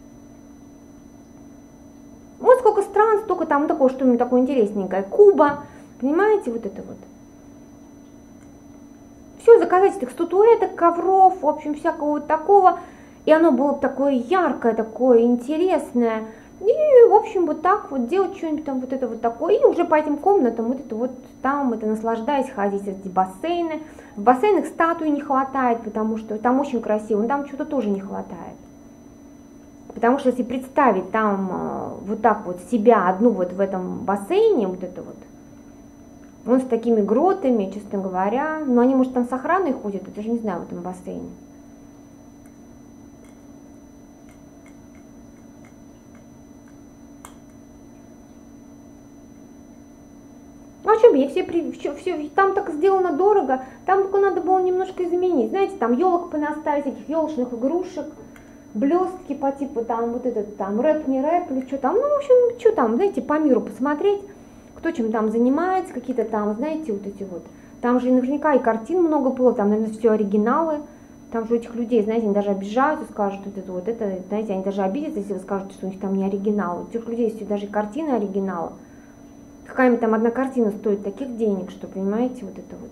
Вот сколько стран, столько там такого, что-нибудь такое интересненькое. Куба, понимаете, вот это вот. Все, заказать этих статуэток, ковров, в общем, всякого вот такого. И оно было такое яркое, такое интересное. И, в общем, вот так вот делать что-нибудь там вот это вот такое. И уже по этим комнатам вот это вот там, это наслаждаясь, ходить в эти бассейны. В бассейнах статуи не хватает, потому что там очень красиво, но там что-то тоже не хватает. Потому что если представить там вот так вот себя одну вот в этом бассейне, вот это вот, он с такими гротами, честно говоря, но они, может, там с охраной ходят, это же не знаю, в этом бассейне. Ну, а что, все, там так сделано дорого, там только надо было немножко изменить, знаете, там елок понаставить, этих елочных игрушек, блестки по типу там вот этот там рэп, не рэп или что там, ну, в общем, что там, знаете, по миру посмотреть, кто чем там занимается, какие-то там, знаете, вот эти вот, там же наверняка и картин много было, там, наверное, все оригиналы, там же у этих людей, знаете, они даже обижаются, скажут, вот это, знаете, они даже обидятся, если вы скажете, что у них там не оригинал, у этих людей есть даже и картины оригинала, какая-нибудь там одна картина стоит таких денег, что, понимаете, вот это вот.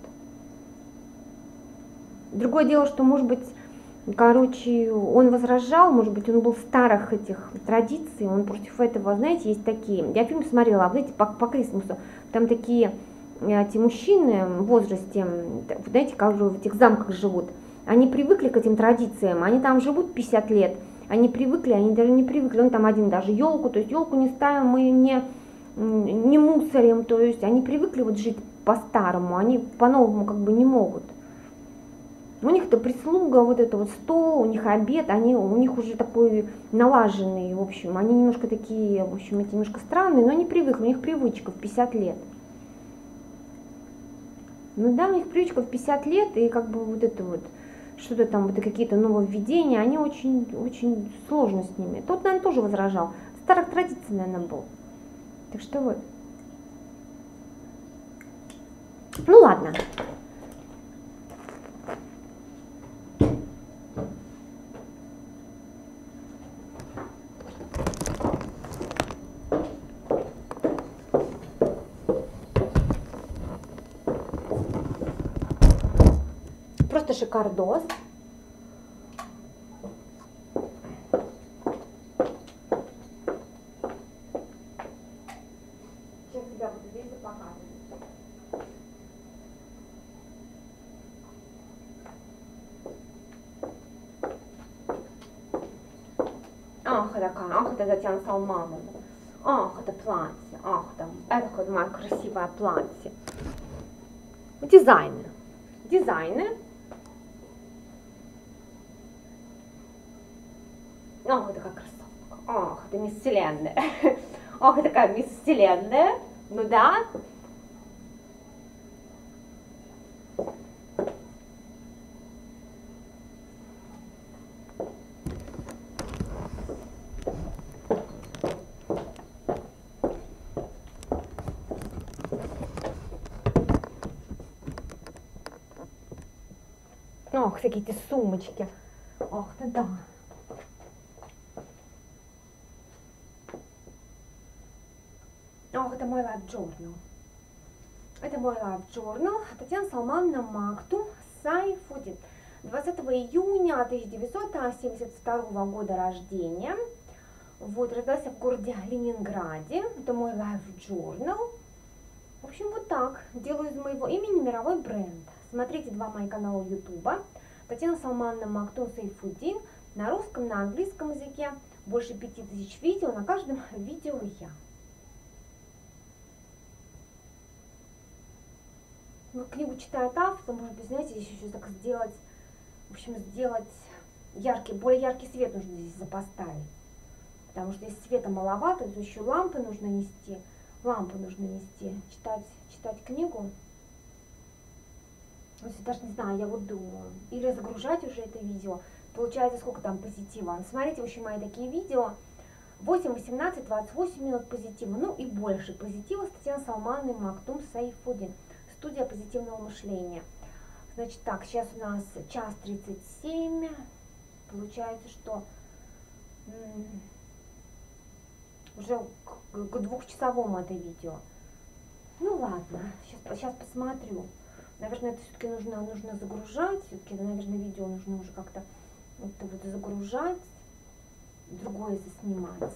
Другое дело, что, может быть, короче, он возражал, может быть, он был старых этих традиций, он против этого, знаете, есть такие, я фильм смотрела, знаете, по Крисмусу, там такие эти мужчины в возрасте, знаете, как же в этих замках живут, они привыкли к этим традициям, они там живут 50 лет, они привыкли, они даже не привыкли, он там один даже елку, то есть елку не ставим, мы не мусорим, то есть они привыкли вот жить по-старому, они по-новому как бы не могут. У них-то прислуга, вот это вот стол, у них обед, у них уже такой налаженный, в общем, они немножко такие, в общем, эти немножко странные, но они привыкли, у них привычка в 50 лет. Ну да, у них привычка в 50 лет, и как бы вот это вот, что-то там, вот какие-то нововведения, они очень, очень сложно с ними. Тот, наверное, тоже возражал, старых традиций, наверное, был. Так что вот. Ну ладно. Просто шикардос. Сейчас тебя буду везде показывать. Ах, такая, ах, это Татьяна Салманова. Ах, это платье, ах, там, это какое мое красивое платье. Дизайны. Дизайны. Ах, это какая красотка. Ах, это мисс Вселенная. Ах, это такая мисс Вселенная. Ну да. Ох, такие эти сумочки. Ох, да. Ох, это мой лайф-джорнал. Это мой лайф-джорнал. Татьяна Салмановна Мактум Сайфудин. 20 июня 1972 года рождения. Вот, родился в городе Ленинграде. Это мой лайф-джорнал. В общем, вот так. Делаю из моего имени мировой бренд. Смотрите два моих канала Ютуба. Татьяна Салмановна Мактум Сайфудин. На русском, на английском языке. Больше 5000 видео. На каждом видео я. Ну, книгу читает автор, может быть, знаете, здесь еще так сделать, в общем, сделать яркий, более яркий свет нужно здесь запоставить. Потому что если света маловато, то еще лампы нужно нести, читать книгу. Вот даже не знаю, я вот думаю, или загружать уже это видео, получается сколько там позитива. Смотрите, в общем, мои такие видео, 8, 18, 28 минут позитива, ну и больше позитива с Татьяной Салмановной Мактум Сайфудин. Студия позитивного мышления. Значит, так, сейчас у нас 1:37. Получается, что уже к 2-часовому это видео. Ну ладно, сейчас посмотрю. Наверное, это все-таки нужно загружать. Все-таки, наверное, видео нужно уже как-то вот загружать, другое заснимать.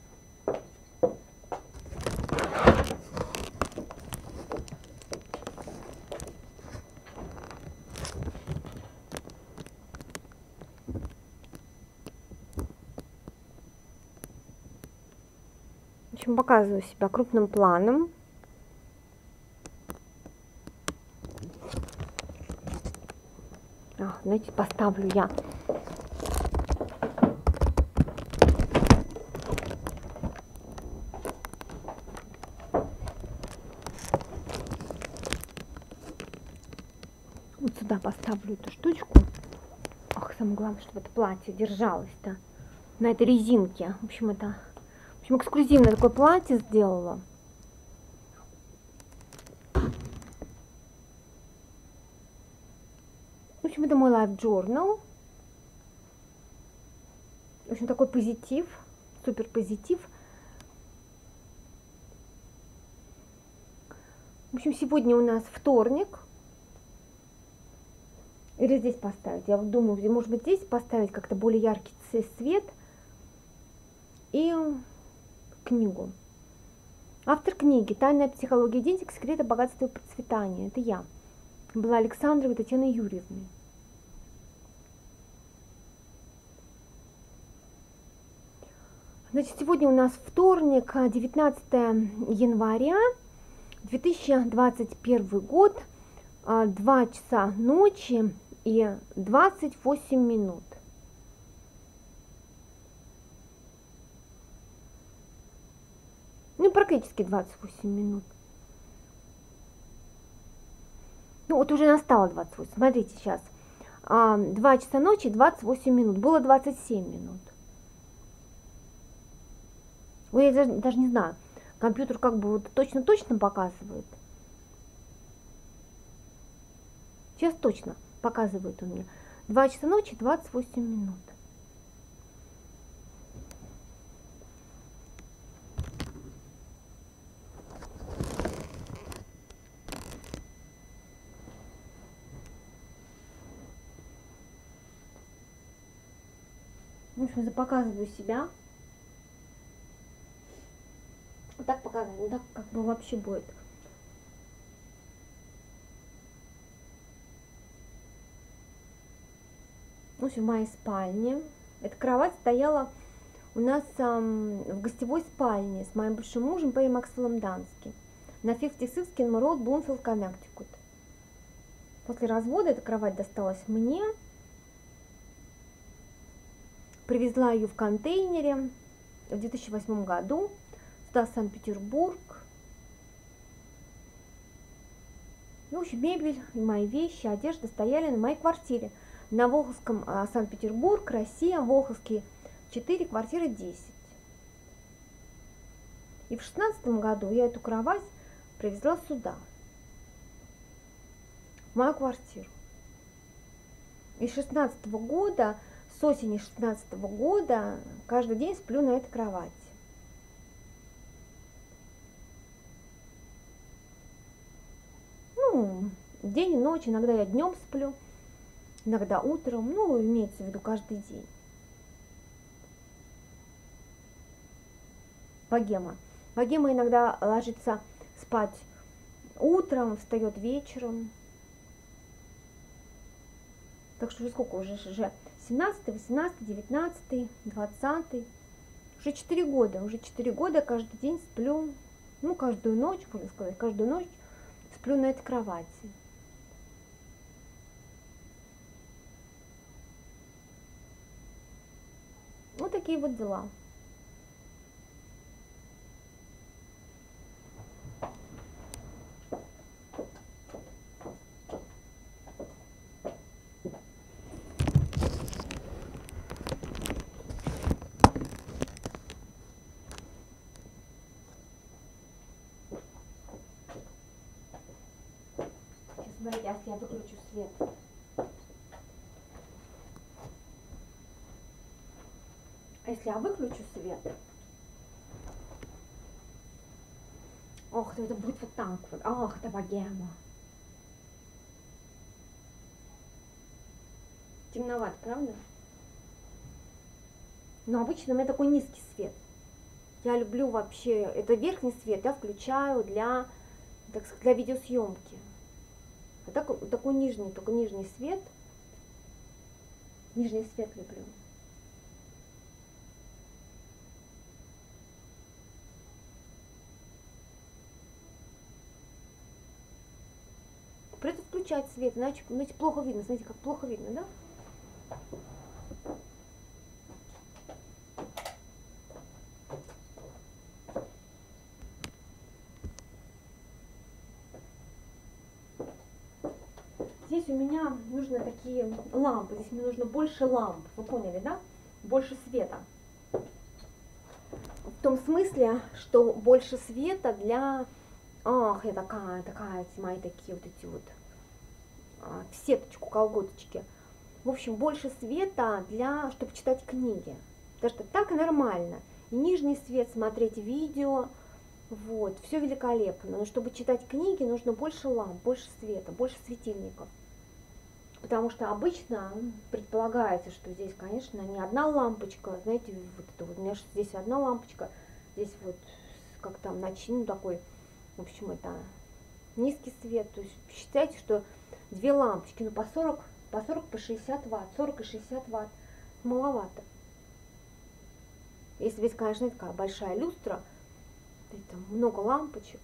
В общем, показываю себя крупным планом. Знаете, поставлю я. Вот сюда поставлю эту штучку. Ах, самое главное, чтобы это платье держалось-то на этой резинке. В общем, эксклюзивное такое платье сделала. В общем, это мой лайф-джорнал. В общем, такой позитив, супер позитив. В общем, сегодня у нас вторник. Или здесь поставить? Я вот думаю, может быть, здесь поставить как-то более яркий свет и книгу. Автор книги «Тайная психология денег. Секреты богатства и процветания». Это я. Была Александровой Татьяной Юрьевной. Значит, сегодня у нас вторник, 19 января 2021 год, 2 часа ночи и 28 минут. Ну, практически 28 минут. Ну, вот уже настало 28. Смотрите, сейчас. 2 часа ночи, 28 минут. Было 27 минут. Ой, я даже не знаю. Компьютер как бы вот точно-точно показывает. сейчас точно показывает у меня. 2 часа ночи 28 минут. В общем, показываю себя. Вот так показываю, ну так как бы вообще будет. В общем, в моей спальне. Эта кровать стояла у нас в гостевой спальне с моим бывшим мужем Перри Максвеллом Дански на 56 Кинмор Роуд, Блумфилд, Коннектикут. После развода эта кровать досталась мне. Привезла ее в контейнере в 2008 году сюда, в Санкт-Петербург. В общем, мебель и мои вещи, одежда стояли на моей квартире на Волховском, Санкт-Петербург, Россия, Волховский 4, квартира 10. И в 2016 году я эту кровать привезла сюда, в мою квартиру. И с 2016 года, с осени 2016 года, каждый день сплю на этой кровати. Ну, день и ночь, иногда я днем сплю, иногда утром, ну, имеется в виду каждый день. Богема. Богема иногда ложится спать утром, встает вечером. Так что уже сколько? Уже 17, 18, 19, 20. Уже 4 года. Уже 4 года каждый день сплю, ну, каждую ночь, можно сказать, каждую ночь сплю на этой кровати. Вот такие вот дела. Смотрите, если я выключу свет. А если я выключу свет? Ох, то это будет вот так вот. Ах, это богема. Темновато, правда? Но обычно у меня такой низкий свет. Я люблю вообще, это верхний свет я включаю для, так сказать, для видеосъемки. А такой нижний, только нижний свет. Нижний свет люблю. Придется включать свет, иначе плохо видно. Знаете, как плохо видно, да? Здесь у меня нужны такие лампы, здесь мне нужно больше ламп, вы поняли, да? Больше света. В том смысле, что больше света для... Ах, я такая, мои такие вот эти вот, в сеточку, колготочки. В общем, больше света для, чтобы читать книги. Потому что так нормально. И нижний свет, смотреть видео, вот, все великолепно. Но чтобы читать книги, нужно больше ламп, больше света, больше светильников. Потому что обычно предполагается, что здесь, конечно, не одна лампочка, знаете, вот это вот, у меня здесь одна лампочка, здесь вот, как там, ну, такой, в общем, это низкий свет. То есть считайте, что две лампочки, ну, по 40, по 60 ватт, 40 и 60 ватт, маловато. Если здесь, конечно, такая большая люстра, это много лампочек.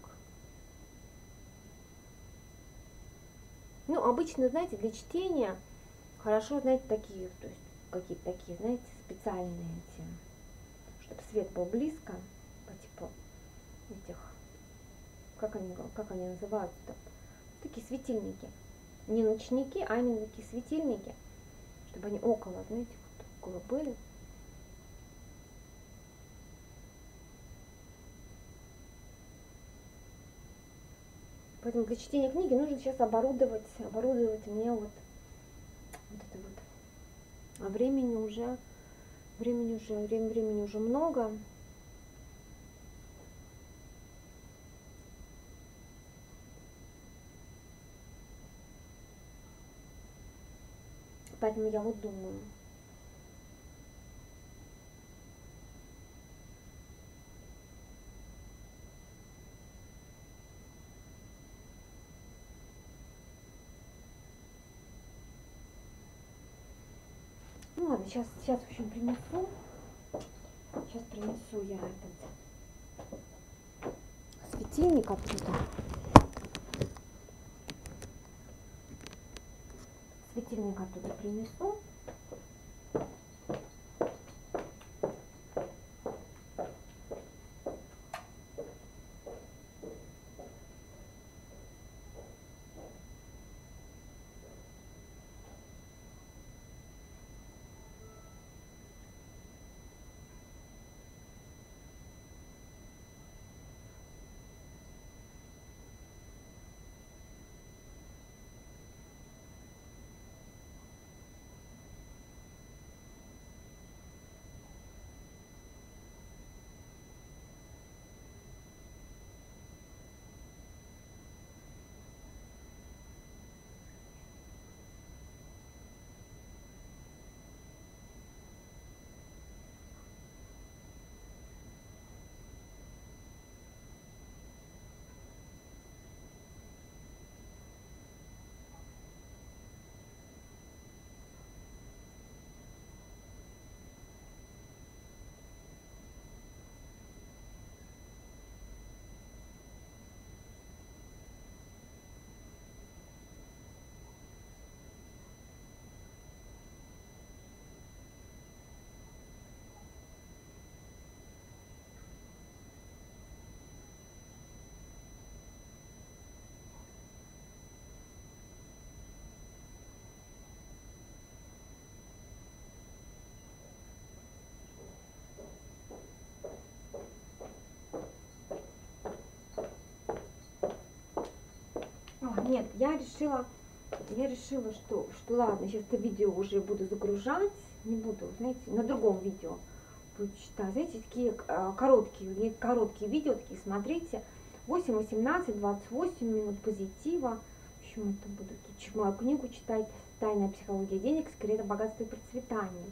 Ну, обычно, знаете, для чтения хорошо, знаете, такие, то есть какие-то такие, знаете, специальные эти, чтобы свет был близко, по типу этих, как они называются-то, такие светильники. Не ночники, а именно такие светильники, чтобы они около, знаете, вот около были. Поэтому для чтения книги нужно сейчас оборудовать мне вот это вот. А времени уже много. Поэтому я вот думаю. Ну ладно, сейчас в общем принесу. Сейчас принесу я этот светильник оттуда. Светильник оттуда принесу. Нет, я решила, что ладно, сейчас это видео уже буду загружать, не буду, знаете, на другом видео буду читать. Знаете, такие короткие видео, такие, смотрите, 8, 18, 28 минут позитива. В общем, это буду тут мою книгу читать «Тайная психология денег. Секреты богатства и процветания».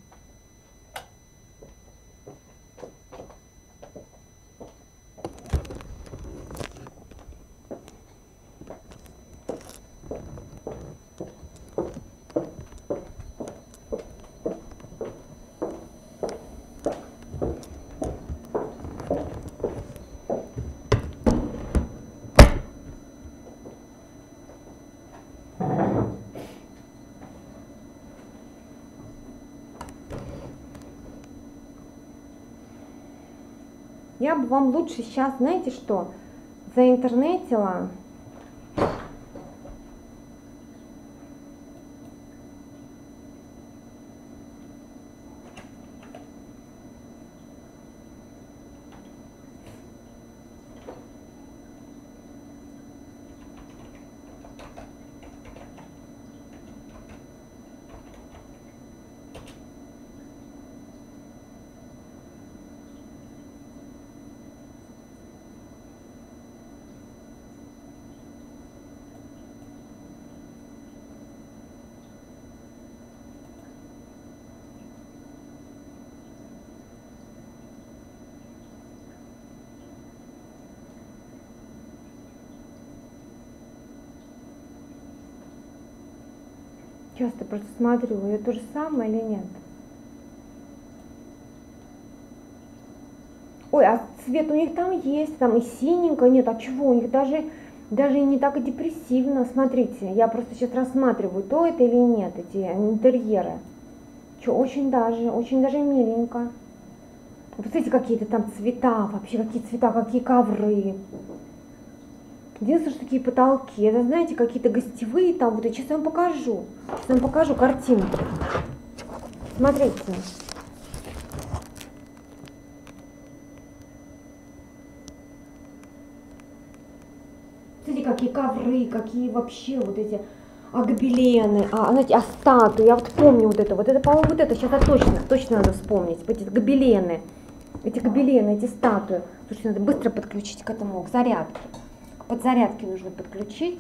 Я бы вам лучше сейчас, знаете что, заинтернетила. Часто просто смотрю, это то же самое или нет? Ой, а цвет у них там есть, там и синенько, нет, а чего, у них даже и не так и депрессивно, смотрите, я просто сейчас рассматриваю, то это или нет, эти интерьеры. Что, очень даже миленько. Посмотрите, какие-то там цвета, вообще какие цвета, какие ковры. Единственное, что такие потолки, это, знаете, какие-то гостевые там, вот я сейчас вам покажу. Сейчас вам покажу картинку. Смотрите. Смотрите, какие ковры, какие вообще вот эти гобелены, знаете, статуи, я вот помню вот это, по-моему, вот это, сейчас точно надо вспомнить, эти гобелены, эти статуи. Слушайте, надо быстро подключить к этому, к зарядке. К подзарядке нужно подключить.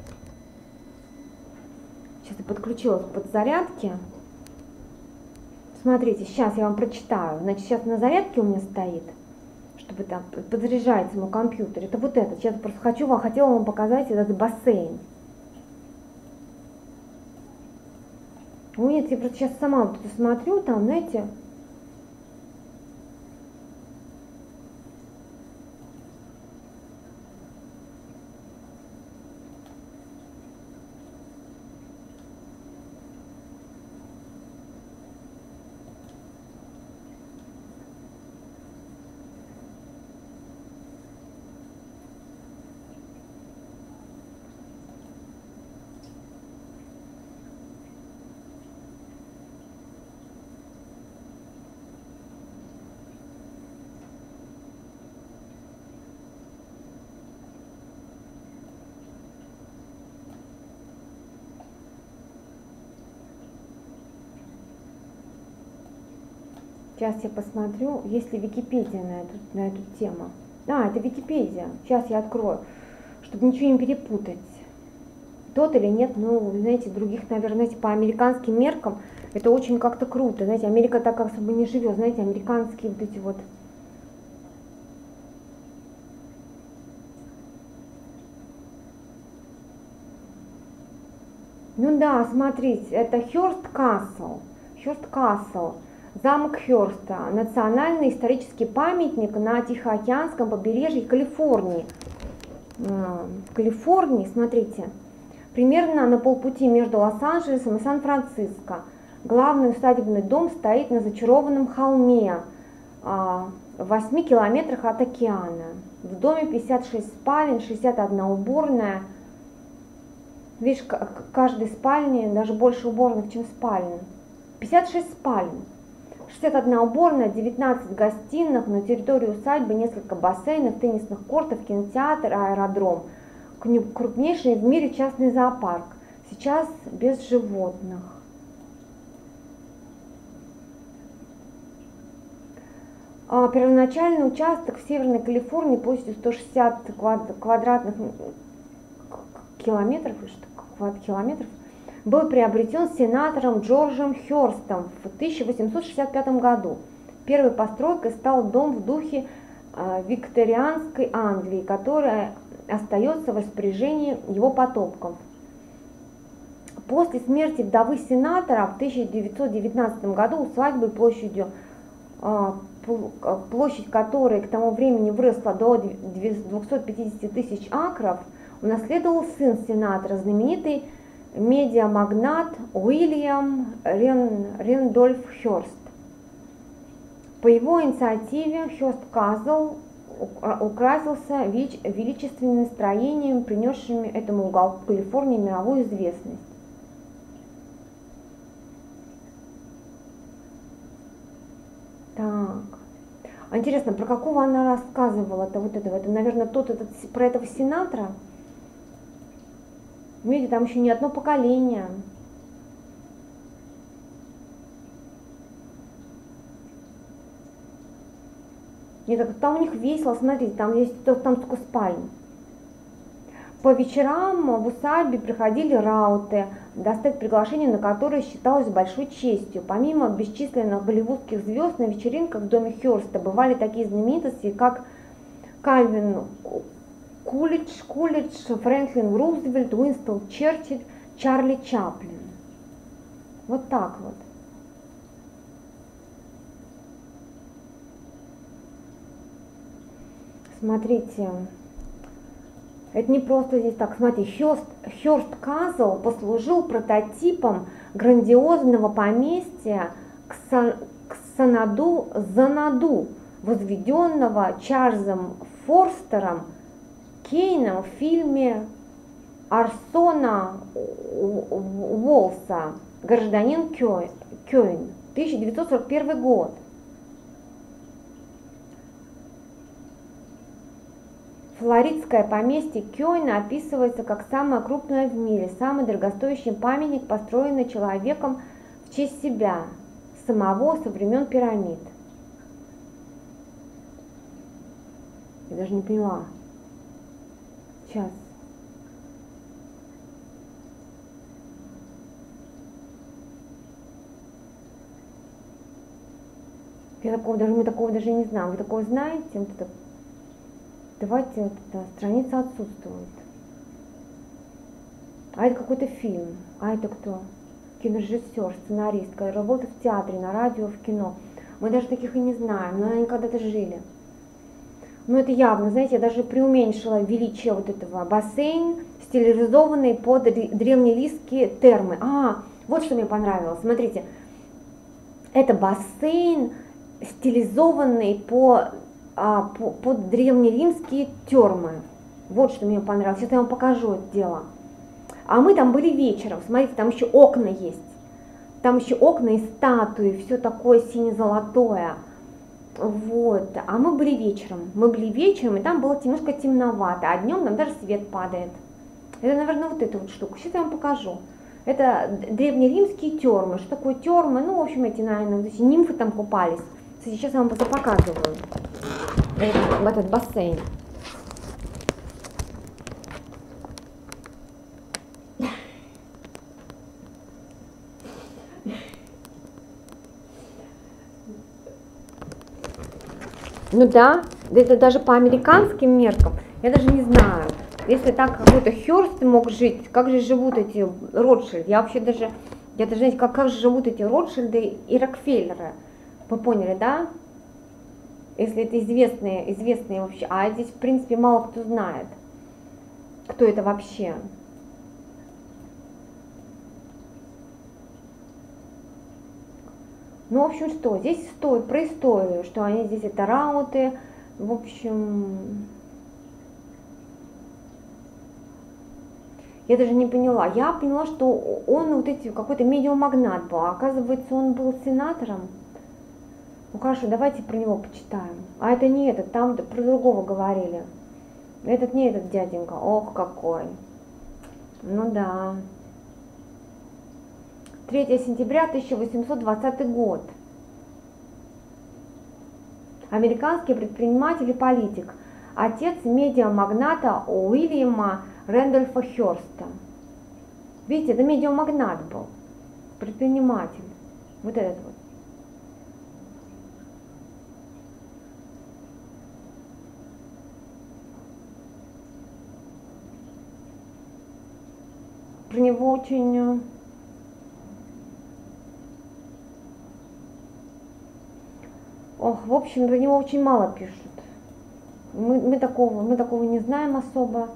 Сейчас я подключила к подзарядке. Смотрите, сейчас я вам прочитаю. Значит, сейчас на зарядке у меня стоит, чтобы там подзаряжается мой компьютер. Это вот это. Сейчас просто хотела вам показать этот бассейн. Нет, я просто сейчас сама вот это смотрю, там, знаете. Сейчас я посмотрю, есть ли Википедия на эту тему. Это Википедия. Сейчас я открою, чтобы ничего не перепутать. Тот или нет, знаете, других, наверное, знаете, по американским меркам это очень как-то круто. Знаете, Америка так особо не живет, знаете, американские вот эти вот. Смотрите, это Хёрст Касл. Замок Хёрста, национальный исторический памятник на Тихоокеанском побережье Калифорнии. В Калифорнии, смотрите, примерно на полпути между Лос-Анджелесом и Сан-Франциско. Главный усадебный дом стоит на зачарованном холме в 8 километрах от океана. В доме 56 спален, 61 уборная. Видишь, каждой спальне даже больше уборных, чем спален. 56 спален. 61 уборная, 19 гостиных, на территории усадьбы несколько бассейнов, теннисных кортов, кинотеатр, аэродром. Крупнейший в мире частный зоопарк. Сейчас без животных. Первоначальный участок в Северной Калифорнии площадью 160 квадратных километров, был приобретен сенатором Джорджем Хёрстом в 1865 году. Первой постройкой стал дом в духе викторианской Англии, которая остается в распоряжении его потомков. После смерти вдовы сенатора в 1919 году усадьбой площадью, площадь которой к тому времени выросла до 250 тысяч акров, унаследовал сын сенатора, знаменитый медиамагнат Уильям Рэндольф Хёрст. По его инициативе Хёрст Касл украсился величественными строениями, принесшими этому уголку Калифорнии мировую известность. Так. Интересно, про какого она рассказывала-то вот этого? Это, наверное, про этого сенатора? Видите, там еще не одно поколение. Нет, там у них весело, смотрите, там есть там только спальни. По вечерам в усадьбе приходили рауты, достать приглашение на которые считалось большой честью. Помимо бесчисленных голливудских звезд, на вечеринках в доме Хёрста бывали такие знаменитости, как Кальвин Кулидж, Фрэнклин Рузвельт, Уинстон Черчилль, Чарли Чаплин. Вот так вот. Смотрите, это не просто здесь так. Смотрите, Хёрст Касл послужил прототипом грандиозного поместья Ксанаду-Занаду, возведенного Чарльзом Форстером Кейном в фильме Орсона Уоллеса «Гражданин Кейн», 1941 год. флоридское поместье Кёйна описывается как самое крупное в мире, самый дорогостоящий памятник, построенный человеком в честь себя, самого со времен пирамид. Я даже не поняла. Сейчас. Мы такого даже не знаем. Вы такого знаете? Вот это, давайте, вот эта страница отсутствует. А это какой-то фильм. А это кто? Кинорежиссер, сценарист, который работает в театре, на радио, в кино. Мы даже таких и не знаем, но они когда-то жили. Ну это явно, знаете, я даже преуменьшила величие вот этого. Бассейн, стилизованный под древнелистские термы. Вот что мне понравилось. Смотрите, это бассейн, стилизованный под древнеримские термы. Вот что мне понравилось. Сейчас я вам покажу это дело. А мы там были вечером. Смотрите, там еще окна есть. Там еще окна и статуи, все такое сине-золотое. Вот. А мы были вечером. И там было немножко темновато. А днем нам даже свет падает. Это, наверное, вот эта вот штука. Сейчас я вам покажу. Это древнеримские термы. Что такое термы? Ну, в общем, эти, наверное, вот эти нимфы там купались. Сейчас я вам показываю этот бассейн. Ну да, это даже по американским меркам, я даже не знаю. Если так какой-то Хёрст мог жить, как же живут эти Ротшильды? Я даже, знаете, как же живут эти Ротшильды и Рокфеллеры? Вы поняли, да? Если это известные вообще, а здесь, в принципе, мало кто знает, кто это вообще. Ну, в общем, что? Здесь про историю, что они здесь это рауты, в общем... Я даже не поняла. Я поняла, что он вот эти какой-то медиамагнат был, а оказывается, он был сенатором. Ну хорошо, давайте про него почитаем. А это не этот, там про другого говорили. Этот не этот дяденька. Ох, какой. Ну да. 3 сентября 1820 год. Американский предприниматель и политик. Отец медиамагната Уильяма Рэндольфа Хёрста. Видите, это медиамагнат был. Предприниматель. Вот этот вот. Про него очень... Ох, в общем, про него очень мало пишут. Мы такого не знаем особо.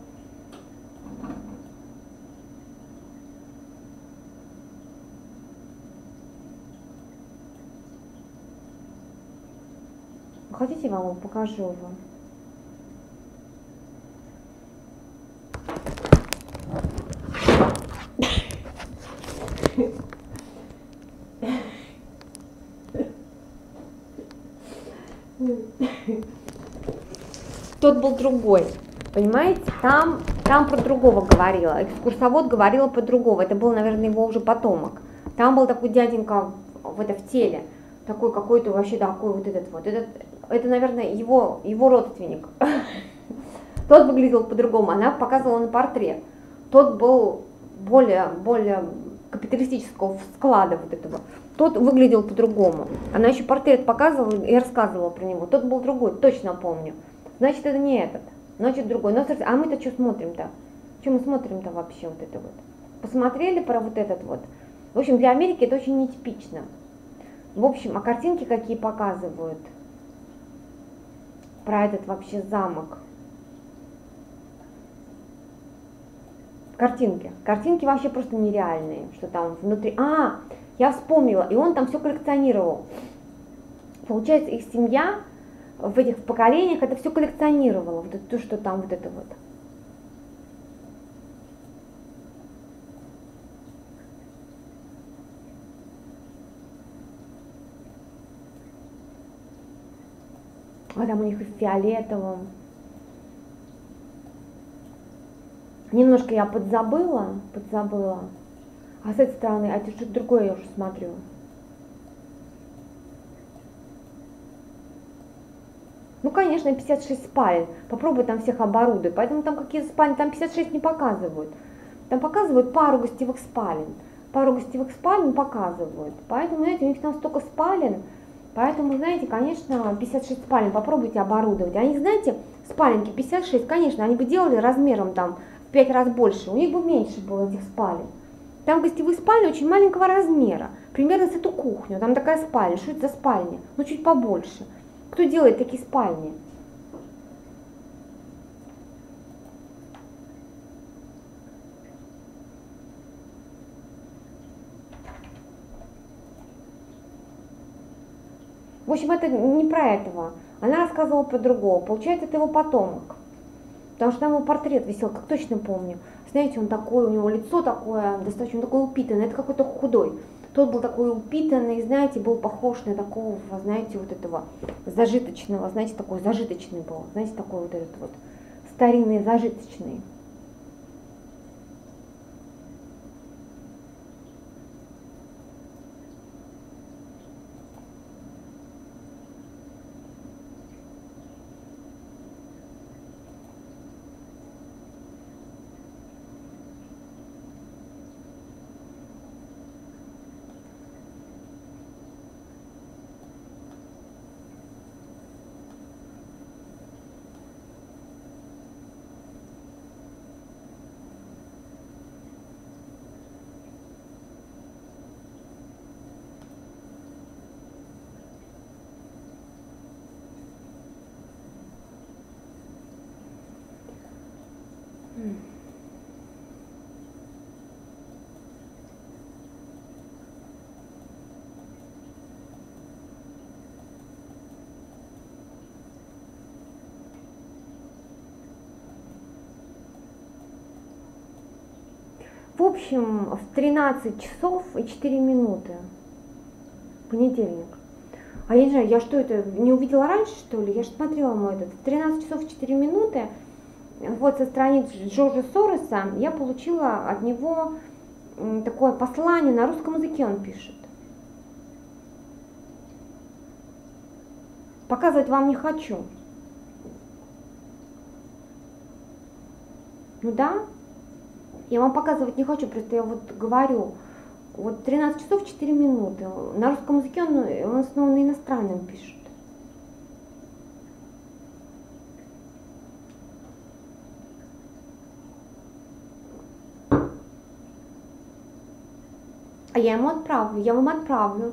Хотите, я вам покажу его? Тот был другой, понимаете? Там про другого говорила, экскурсовод говорила по другому. Это был, наверное, его уже потомок. Там был такой дяденька в теле, такой какой-то вообще такой вот этот вот. Это, наверное, его родственник. Тот выглядел по-другому, она показывала на портрет. Тот был более капиталистического склада вот этого. Тот выглядел по-другому. Она еще портрет показывала и рассказывала про него. Тот был другой, точно помню. Значит, это не этот, значит другой. Но, а мы-то что смотрим-то? Что мы смотрим-то вообще вот это вот? Посмотрели про вот этот вот? В общем, для Америки это очень нетипично. В общем, а картинки какие показывают про этот вообще замок? Картинки вообще просто нереальные, что там внутри. Я вспомнила, и он там все коллекционировал. Получается, их семья в этих поколениях это все коллекционировала, вот это, то, что там вот это вот. А там у них и в фиолетовом. Немножко я подзабыла. А с этой стороны, а это что-то другое я уже смотрю. Ну, конечно, 56 спален. Попробуй там всех оборудовать. Поэтому там какие спальни, там 56 не показывают. Там показывают пару гостевых спален. Пару гостевых спален показывают. Поэтому, знаете, у них там столько спален. Поэтому, знаете, конечно, 56 спален попробуйте оборудовать. Они, знаете, спаленки 56, конечно, они бы делали размером там в 5 раз больше. У них бы меньше было этих спален. Там гостевые спальни очень маленького размера. Примерно с эту кухню. Там такая спальня. Что это за спальня? Ну, чуть побольше. Кто делает такие спальни? В общем, это не про этого. Она рассказывала про другого. Получается, это его потомок. Потому что там его портрет висел, как точно помню. Знаете, он такой, у него лицо такое, достаточно такое упитанное. Это какой-то худой. Тот был такой упитанный, знаете, был похож на такого, знаете, вот этого зажиточного, знаете, такой зажиточный был. Знаете, такой вот этот вот старинный зажиточный. В общем, в 13 часов и 4 минуты. Понедельник. А я не знаю, я что это, не увидела раньше, что ли? Я же смотрела мой этот. В 13 часов 4 минуты, вот со страниц Джорджа Сороса, я получила от него такое послание, на русском языке он пишет. Показывать вам не хочу. Ну да, я вам показывать не хочу, просто я вот говорю. Вот 13 часов 4 минуты. На русском языке он снова на иностранном пишет. А я ему отправлю, я вам отправлю.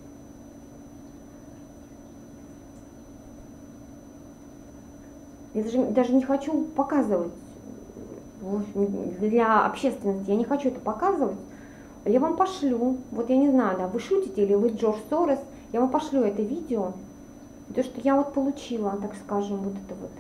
Я даже не хочу показывать. В общем, для общественности я не хочу это показывать. Я вам пошлю, вот я не знаю, да, вы шутите или вы Джордж Сорос, я вам пошлю это видео, то, что я вот получила, так скажем, вот это вот,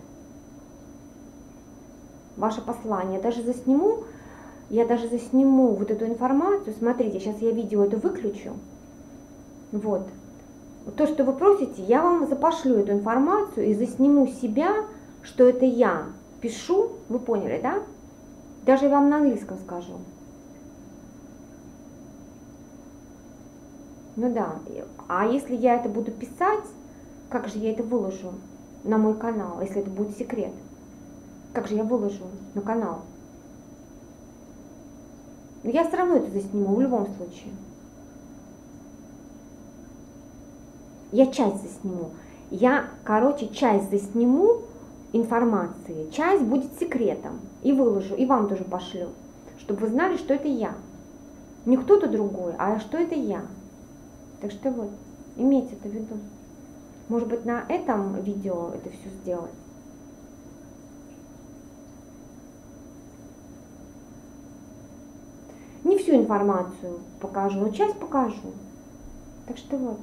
ваше послание. Я даже засниму вот эту информацию, смотрите, сейчас я видео это выключу, вот, то, что вы просите, я вам запошлю эту информацию и засниму себя, что это я пишу, вы поняли, да? Даже я вам на английском скажу. Ну да, а если я это буду писать, как же я это выложу на мой канал, если это будет секрет? Как же я выложу на канал? Но я все равно это засниму, в любом случае. Я часть засниму. Я, короче, часть засниму информации, часть будет секретом. И выложу, и вам тоже пошлю, чтобы вы знали, что это я. Не кто-то другой, а что это я. Так что вот, имейте это в виду. Может быть, на этом видео это все сделать. Не всю информацию покажу, но часть покажу. Так что вот.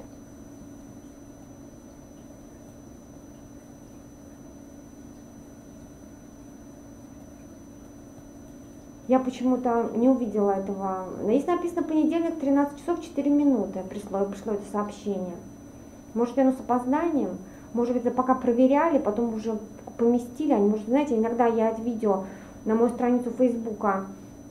Я почему-то не увидела этого. Здесь написано понедельник, 13 часов 4 минуты пришло это сообщение. Может, оно с опозданием, может быть, пока проверяли, потом уже поместили. Может, знаете, иногда я это видео на мою страницу Фейсбука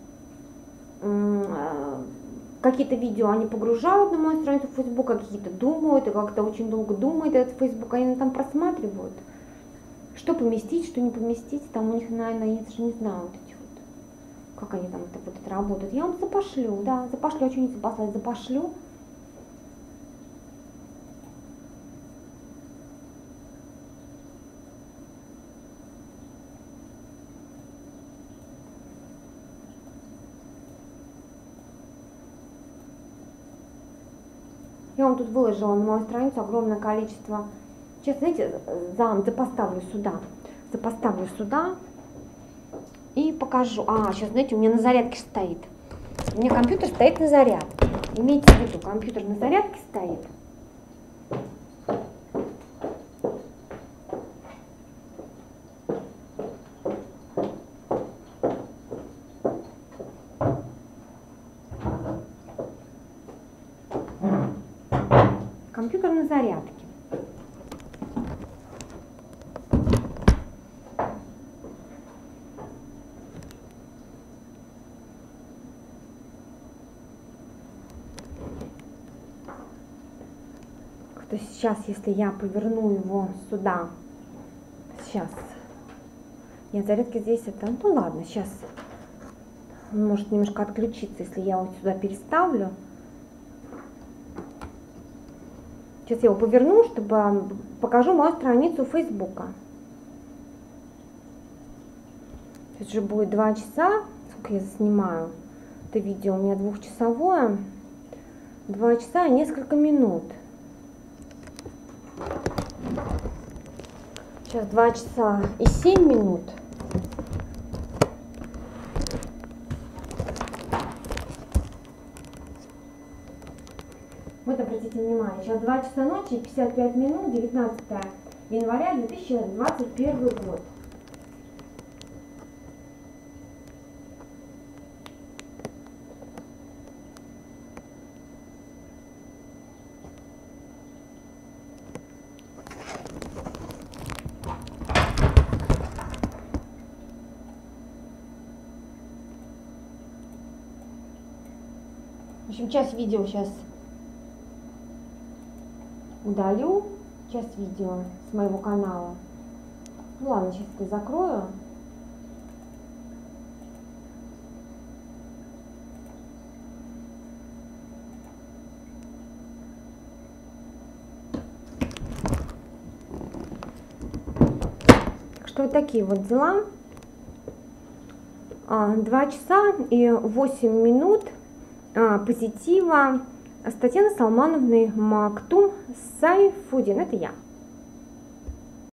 какие-то видео они погружают на мою страницу Фейсбука, какие-то думают, и как-то очень долго думает этот Фейсбук, они там просматривают, что поместить, что не поместить, там у них, наверное, я даже не знаю, вот эти вот, как они там это работают. Я вам запошлю, да, запошлю, а что не запослать, запошлю. Я вам тут выложила на мою страницу огромное количество. Сейчас, знаете, запоставлю сюда и покажу. Сейчас, знаете, у меня на зарядке стоит. У меня компьютер стоит на зарядке. Имейте в виду, компьютер на зарядке стоит. Компьютер на зарядке. То сейчас, если я поверну его сюда, сейчас, нет, зарядки здесь это, ну ладно, сейчас он может немножко отключиться, если я его сюда переставлю. Сейчас я его поверну, чтобы покажу мою страницу Фейсбука. Сейчас же будет 2 часа, сколько я снимаю. Это видео у меня 2-часовое. 2 часа и несколько минут. Сейчас 2 часа и 7 минут. Вот обратите внимание, сейчас 2 часа ночи и 55 минут, 19 января 2021 год. В общем, часть видео сейчас удалю, часть видео с моего канала. Ну ладно, сейчас это закрою. Так что вот такие вот дела. 2 часа и 8 минут позитива с Татьяной Салмановной Мактум Сайфудин. Это я.